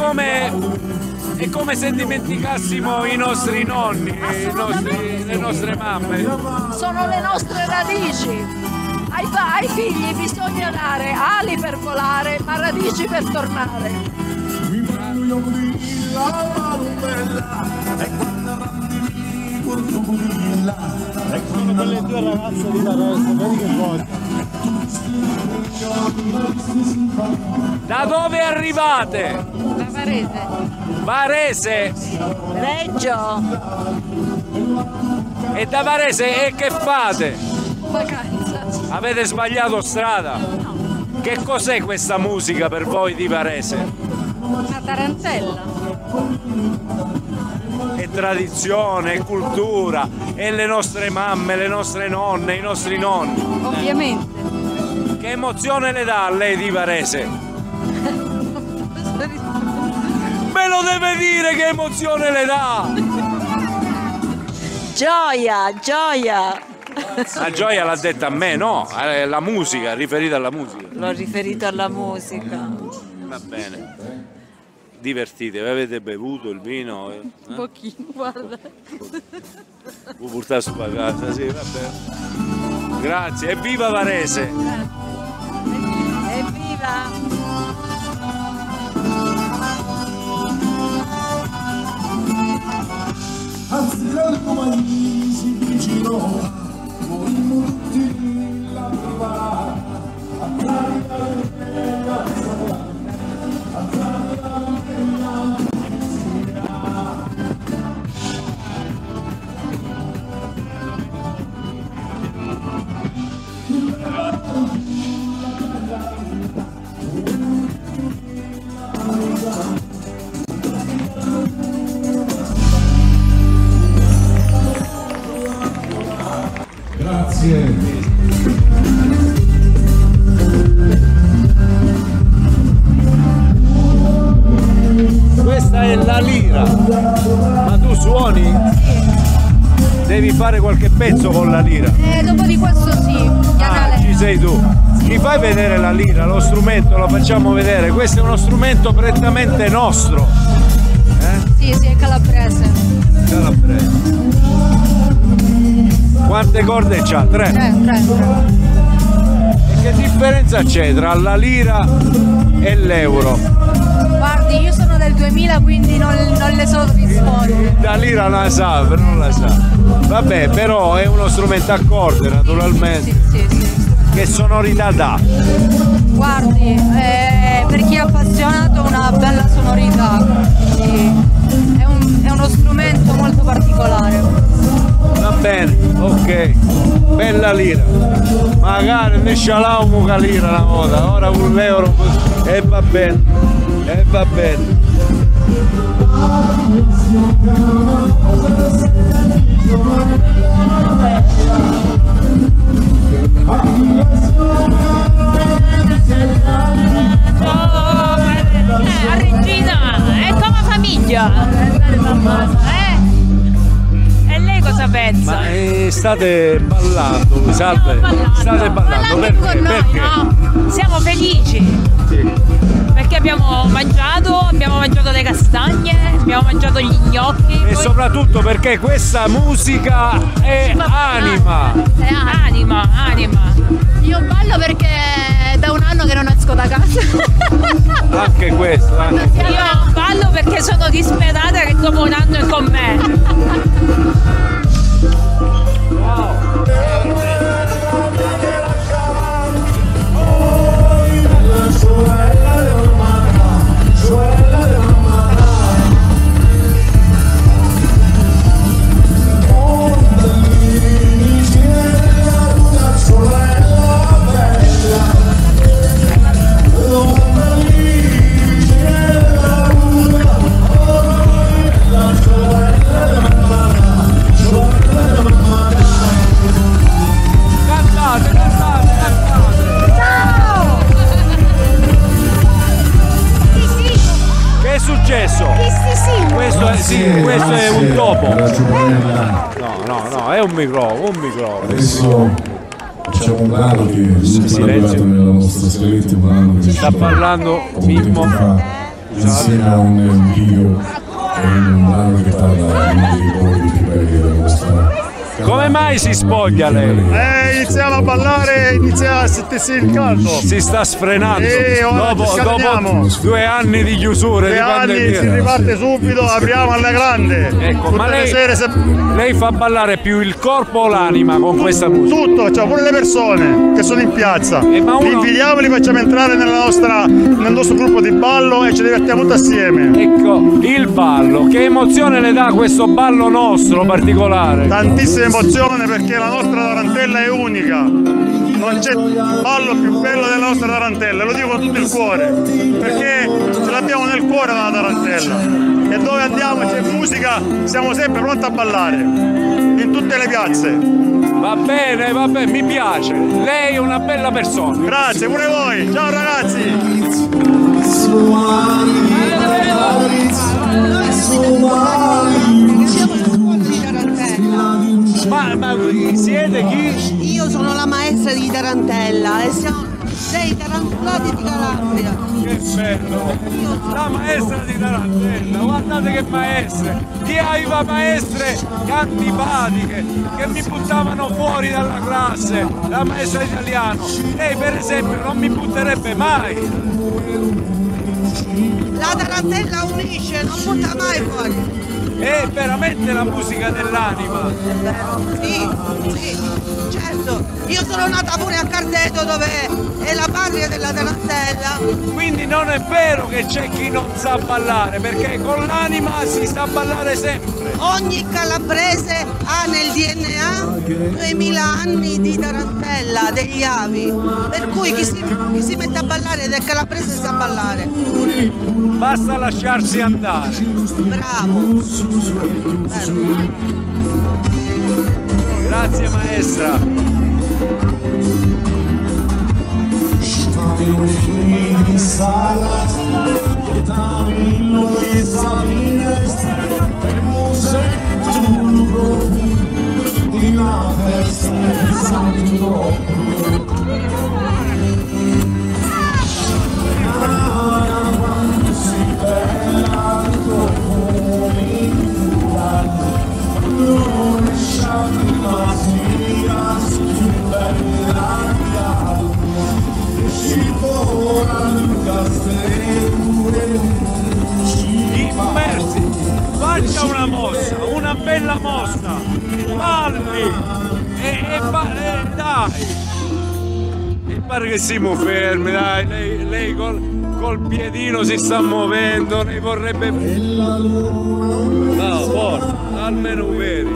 È come se dimenticassimo i nostri nonni, le nostre mamme. Sono le nostre radici. Ai figli bisogna dare ali per volare, ma radici per tornare. Sono quelle due ragazze di Varese, vedi che voglio. Da dove arrivate? Da Varese. Varese? Reggio. E da Varese e che fate? Vacanza. Avete sbagliato strada? No. Che cos'è questa musica per voi di Varese? Una tarantella. È tradizione, è cultura, è le nostre mamme, le nostre nonne, i nostri nonni. Ovviamente. Che emozione le dà a lei di Varese? Me lo deve dire che emozione le dà! Gioia, gioia! La gioia l'ha detta a me, no? La musica, riferita alla musica. L'ho riferito alla musica. Va bene. Divertitevi, avete bevuto il vino? Un pochino, guarda. Vuoi portare su a casa? Sì, va bene. Grazie, evviva Varese! Evviva! Anzi, l'alcomani si vicino, morimmo tutti la prima, a caricare la sala, a caricare la Grazie. Questa è la lira. Ma tu suoni? Devi fare qualche pezzo con la lira. Dopo di questo sì. Ci sei tu. Mi fai vedere la lira, lo strumento, lo facciamo vedere. Questo è uno strumento prettamente nostro. Sì, sì, è calabrese. Calabrese. Quante corde c'ha? 3? 3. E che differenza c'è tra la lira e l'euro? Guardi, io sono del 2000, quindi non le so rispondere. La lira la sa, però non la sa. Vabbè, però è uno strumento a corde, naturalmente. Sì. Che sonorità dà? Guardi, per chi è appassionato una bella sonorità, quindi è uno strumento molto particolare. Va bene, ok, bella lira. Magari ne scialamo che lira una volta, ora con l'euro e va bene, e va bene. A Regina è come famiglia. E lei cosa pensa? Ma state ballando, salve? State ballando perché? Perché? No, siamo felici. Sì. Perché abbiamo mangiato le castagne, abbiamo mangiato gli gnocchi. E soprattutto perché questa musica è anima. È anima, anima. Io ballo perché è da un anno che non esco da casa. Anche questo, anche. Io ballo perché sono disperata che dopo un anno è con me. Questo è un topo. No, è un microfono. Adesso facciamo un brano che non è arrivato nella nostra scaletta, un brano che sta parlando Mimmo insieme a un video, è un brano che parla di uno dei ricordi più belli della nostra. Come mai si spoglia lei? Iniziamo a ballare e inizia a sentirsi il caldo. Si sta sfrenando. Dopo 2 anni di chiusure. 2 anni si riparte subito, apriamo alla grande. Ecco, ma lei fa ballare più il corpo o l'anima con questa musica? Tutto, facciamo pure le persone che sono in piazza. Li invitiamo e li facciamo entrare nel nostro gruppo di ballo e ci divertiamo tutti assieme. Ecco, il ballo, che emozione le dà questo ballo nostro particolare? Tantissime emozione perché la nostra tarantella è unica, non c'è ballo più bello della nostra tarantella, lo dico con tutto il cuore, perché ce l'abbiamo nel cuore la tarantella e dove andiamo c'è musica siamo sempre pronti a ballare, in tutte le piazze. Va bene, mi piace, lei è una bella persona. Grazie, pure voi, ciao ragazzi! Ma siete chi? Io sono la maestra di tarantella e siamo 6 tarantellati di Calabria. Che bello! La maestra di tarantella, guardate che maestre! Chi aveva maestre antipatiche che mi buttavano fuori dalla classe, la maestra di italiano. Lei per esempio non mi butterebbe mai! La tarantella unisce, non butta mai fuori. È veramente la musica dell'anima. Sì, certo. Io sono nata pure a Cardeto dove è la patria della tarantella. Quindi non è vero che c'è chi non sa ballare, perché con l'anima si sa ballare sempre. Ogni calabrese ha nel DNA 2000 anni di tarantella, degli avi. Per cui chi si mette a ballare del calabrese sa ballare. Basta lasciarsi andare. Bravo. Grazie maestra. Immersi, faccia una mossa, una bella mossa, balli e dai, e Mi pare che siamo fermi, dai, lei col piedino si sta muovendo, ne vorrebbe... No, forza, almeno veri,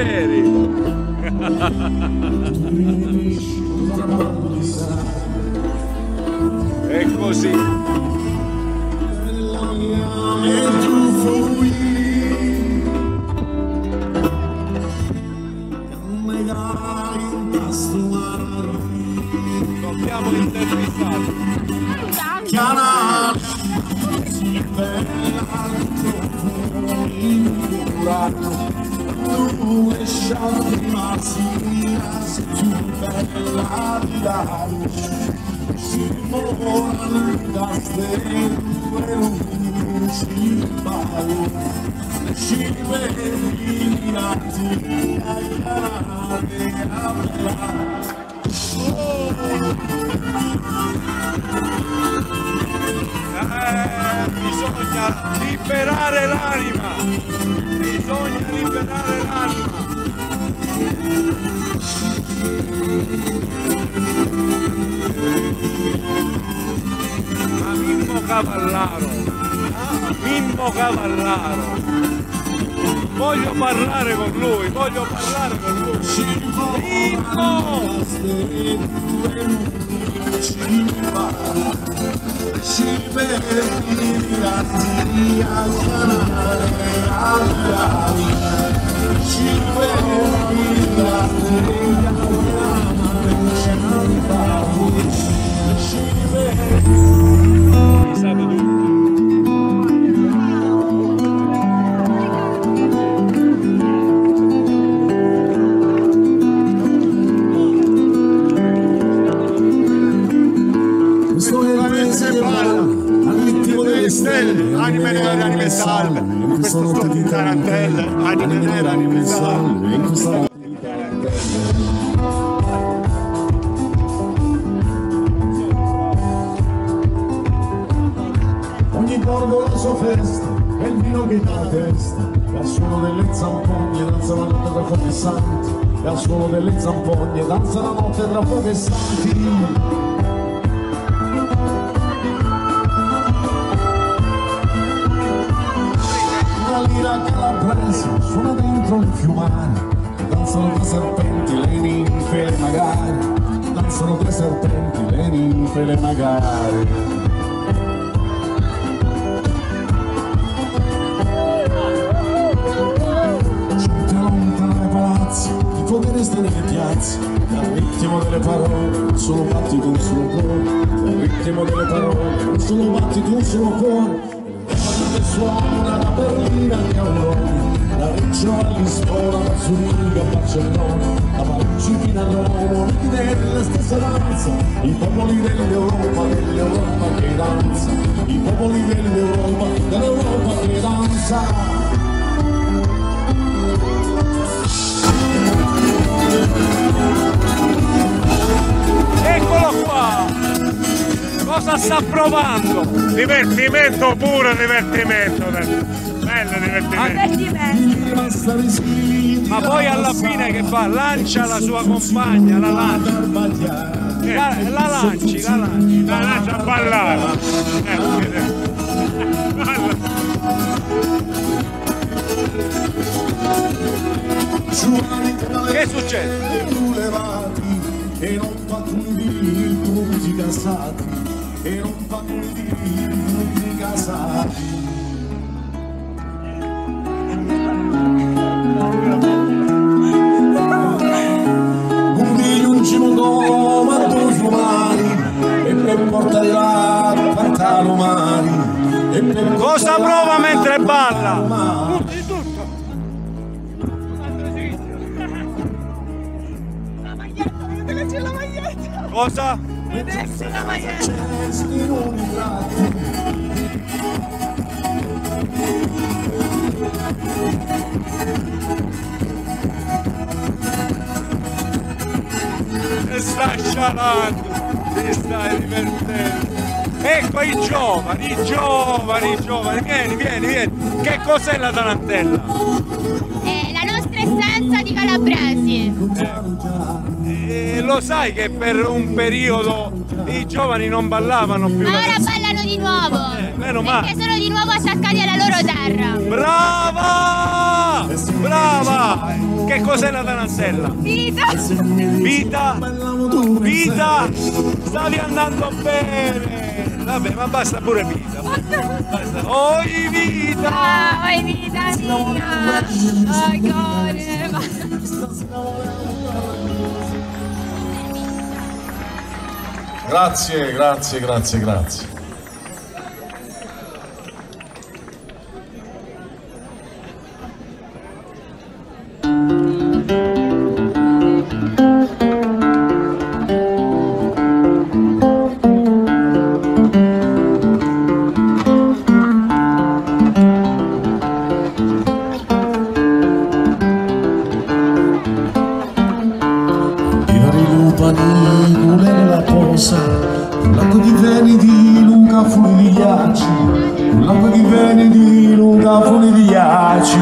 è così. Dobbiamo intervistare. Bisogna liberare l'anima, Ma Mimmo Cavallaro, voglio parlare con lui, Anime nere, anime salve, in questo notte di tarantelle, anime nere, anime salve, in questa notte di tarantelle. Ogni borgo la sua festa, è il vino che dà la testa, e al suono delle zampogne danza la notte tra pochi santi, e al suono delle zampogne danza la notte tra pochi santi. Calabrese suona dentro il fiumare, danzano tre serpenti, le ninfe le magari, danzano tre serpenti, le ninfe le magari. Gente lontana nei palazzi, il potere sta nelle piazze, dal ritmo delle parole, un solo battito, un solo cuore, dal ritmo delle parole, un solo battito, un solo cuore. Che suona da Berlino a Aurora, da Reggio a Lisbona, da Zurigo a Barcellona, da Parigi fino a Roma, nella stessa danza, i popoli dell'Europa che danza, i popoli dell'Europa che danza. Eccolo qua! Cosa sta provando? Divertimento, puro divertimento, bello divertimento. Ma poi alla fine che fa? Lancia la sua compagna, la lancia. La lancia a ballare. Che succede? E non fa quindi tutti casati, e non fa quindi tutti casati. Un figlio un cibo manto sumari, e per portare là pantalomari. Cosa prova mentre balla? Cosa? Vedersi la maglietta! E sta scialando, si sta divertendo. Ecco i giovani, vieni. Che cos'è la tarantella? È la nostra essenza di calabresi. Lo sai che per un periodo i giovani non ballavano più. Ma ora ballano di nuovo. Meno male. Perché sono di nuovo attaccati alla loro terra. Brava! Brava! Che cos'è la tarantella? Vita. Vita! Vita! Stavi andando bene! Vabbè, ma basta pure vita. Basta. Oi vita! Oi vita mia! Oi cuore! Grazie, grazie, grazie, grazie. L'acqua di veni di lunga fuori di ghiacci, l'acqua di veni di lunga fuori di ghiacci.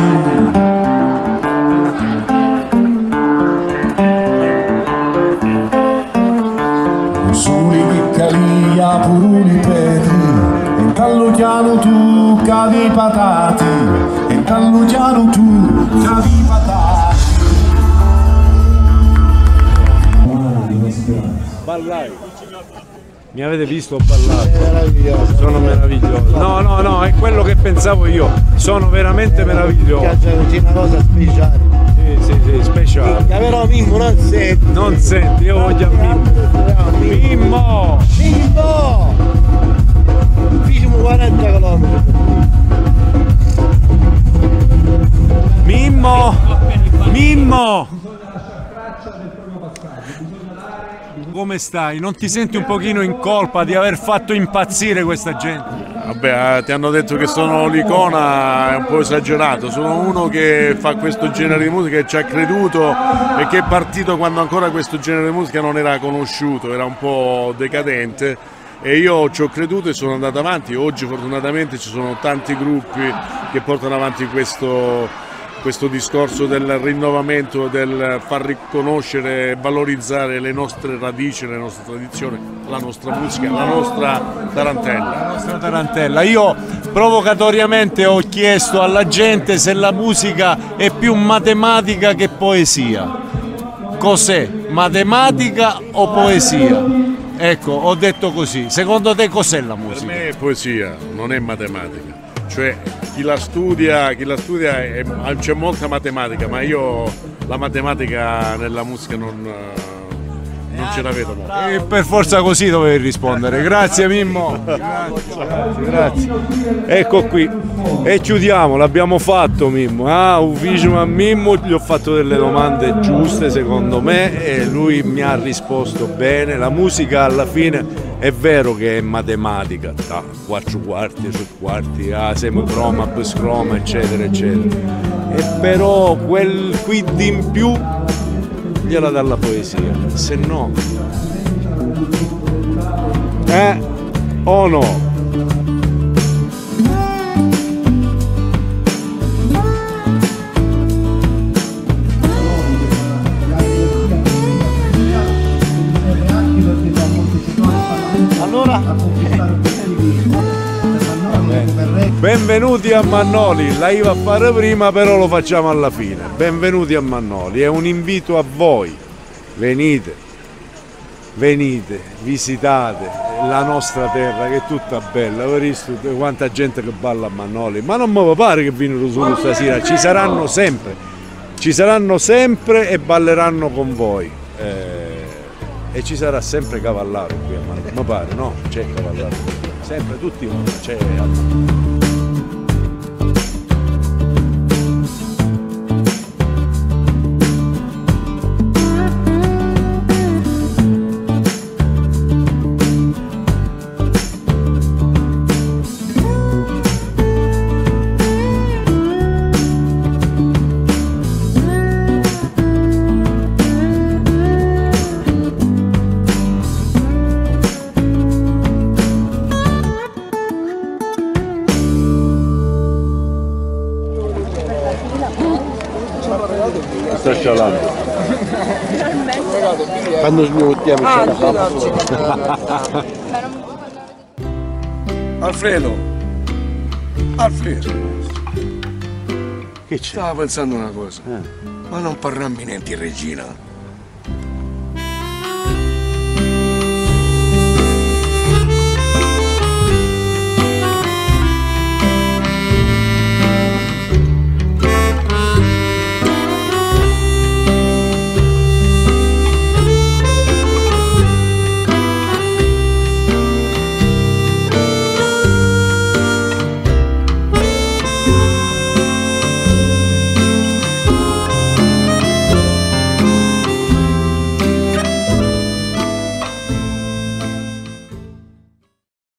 Soli che calia puruni petri, e talluchiano tu cavi patati, e talluchiano tu cavi patati. Ballai. Mi avete visto ballare? Sono meraviglioso. No, no, no, è quello che pensavo io. Sono veramente meraviglioso. C'è una cosa speciale. Sì, speciale. Però Mimmo non senti. Non senti, io voglio a Mimmo. Mimmo! Mimmo! Facciamo 40 km. Mimmo! Mimmo! Come stai? Non ti senti un pochino in colpa di aver fatto impazzire questa gente? Vabbè, ti hanno detto che sono l'icona, è un po' esagerato, sono uno che fa questo genere di musica e ci ha creduto e che è partito quando ancora questo genere di musica non era conosciuto, era un po' decadente e io ci ho creduto e sono andato avanti. Oggi fortunatamente ci sono tanti gruppi che portano avanti questo discorso del rinnovamento, del far riconoscere e valorizzare le nostre radici, le nostre tradizioni, la nostra musica, la nostra tarantella. La nostra tarantella. Io provocatoriamente ho chiesto alla gente se la musica è più matematica che poesia. Cos'è? Matematica o poesia? Ecco, ho detto così. Secondo te cos'è la musica? Per me è poesia, non è matematica. Cioè chi la studia c'è molta matematica, ma io la matematica nella musica non ce la vedo molto. E per forza così dovevi rispondere. Grazie Mimmo. Grazie. Ecco qui. E chiudiamo, l'abbiamo fatto Mimmo. Ufficio a Mimmo, gli ho fatto delle domande giuste secondo me e lui mi ha risposto bene. La musica alla fine è vero che è matematica, 4 quarti, 3 quarti, semicroma, biscroma, eccetera, eccetera. E però quel quid in più gliela dà la poesia, se no. O no? Benvenuti a Mannoli, la iva a fare prima però lo facciamo alla fine. Benvenuti a Mannoli, è un invito a voi, venite, visitate la nostra terra che è tutta bella. Avete visto quanta gente che balla a Mannoli, ma non mi pare che vengono solo stasera, ci saranno sempre e balleranno con voi. E ci sarà sempre Cavallaro qui a Mannoli, mi pare, no? C'è Cavallaro, sempre, tutti, c'è. Sta scialando. Quando sminutiamo Alfredo, che c'è? Stavo pensando una cosa, ma non parrammi niente regina.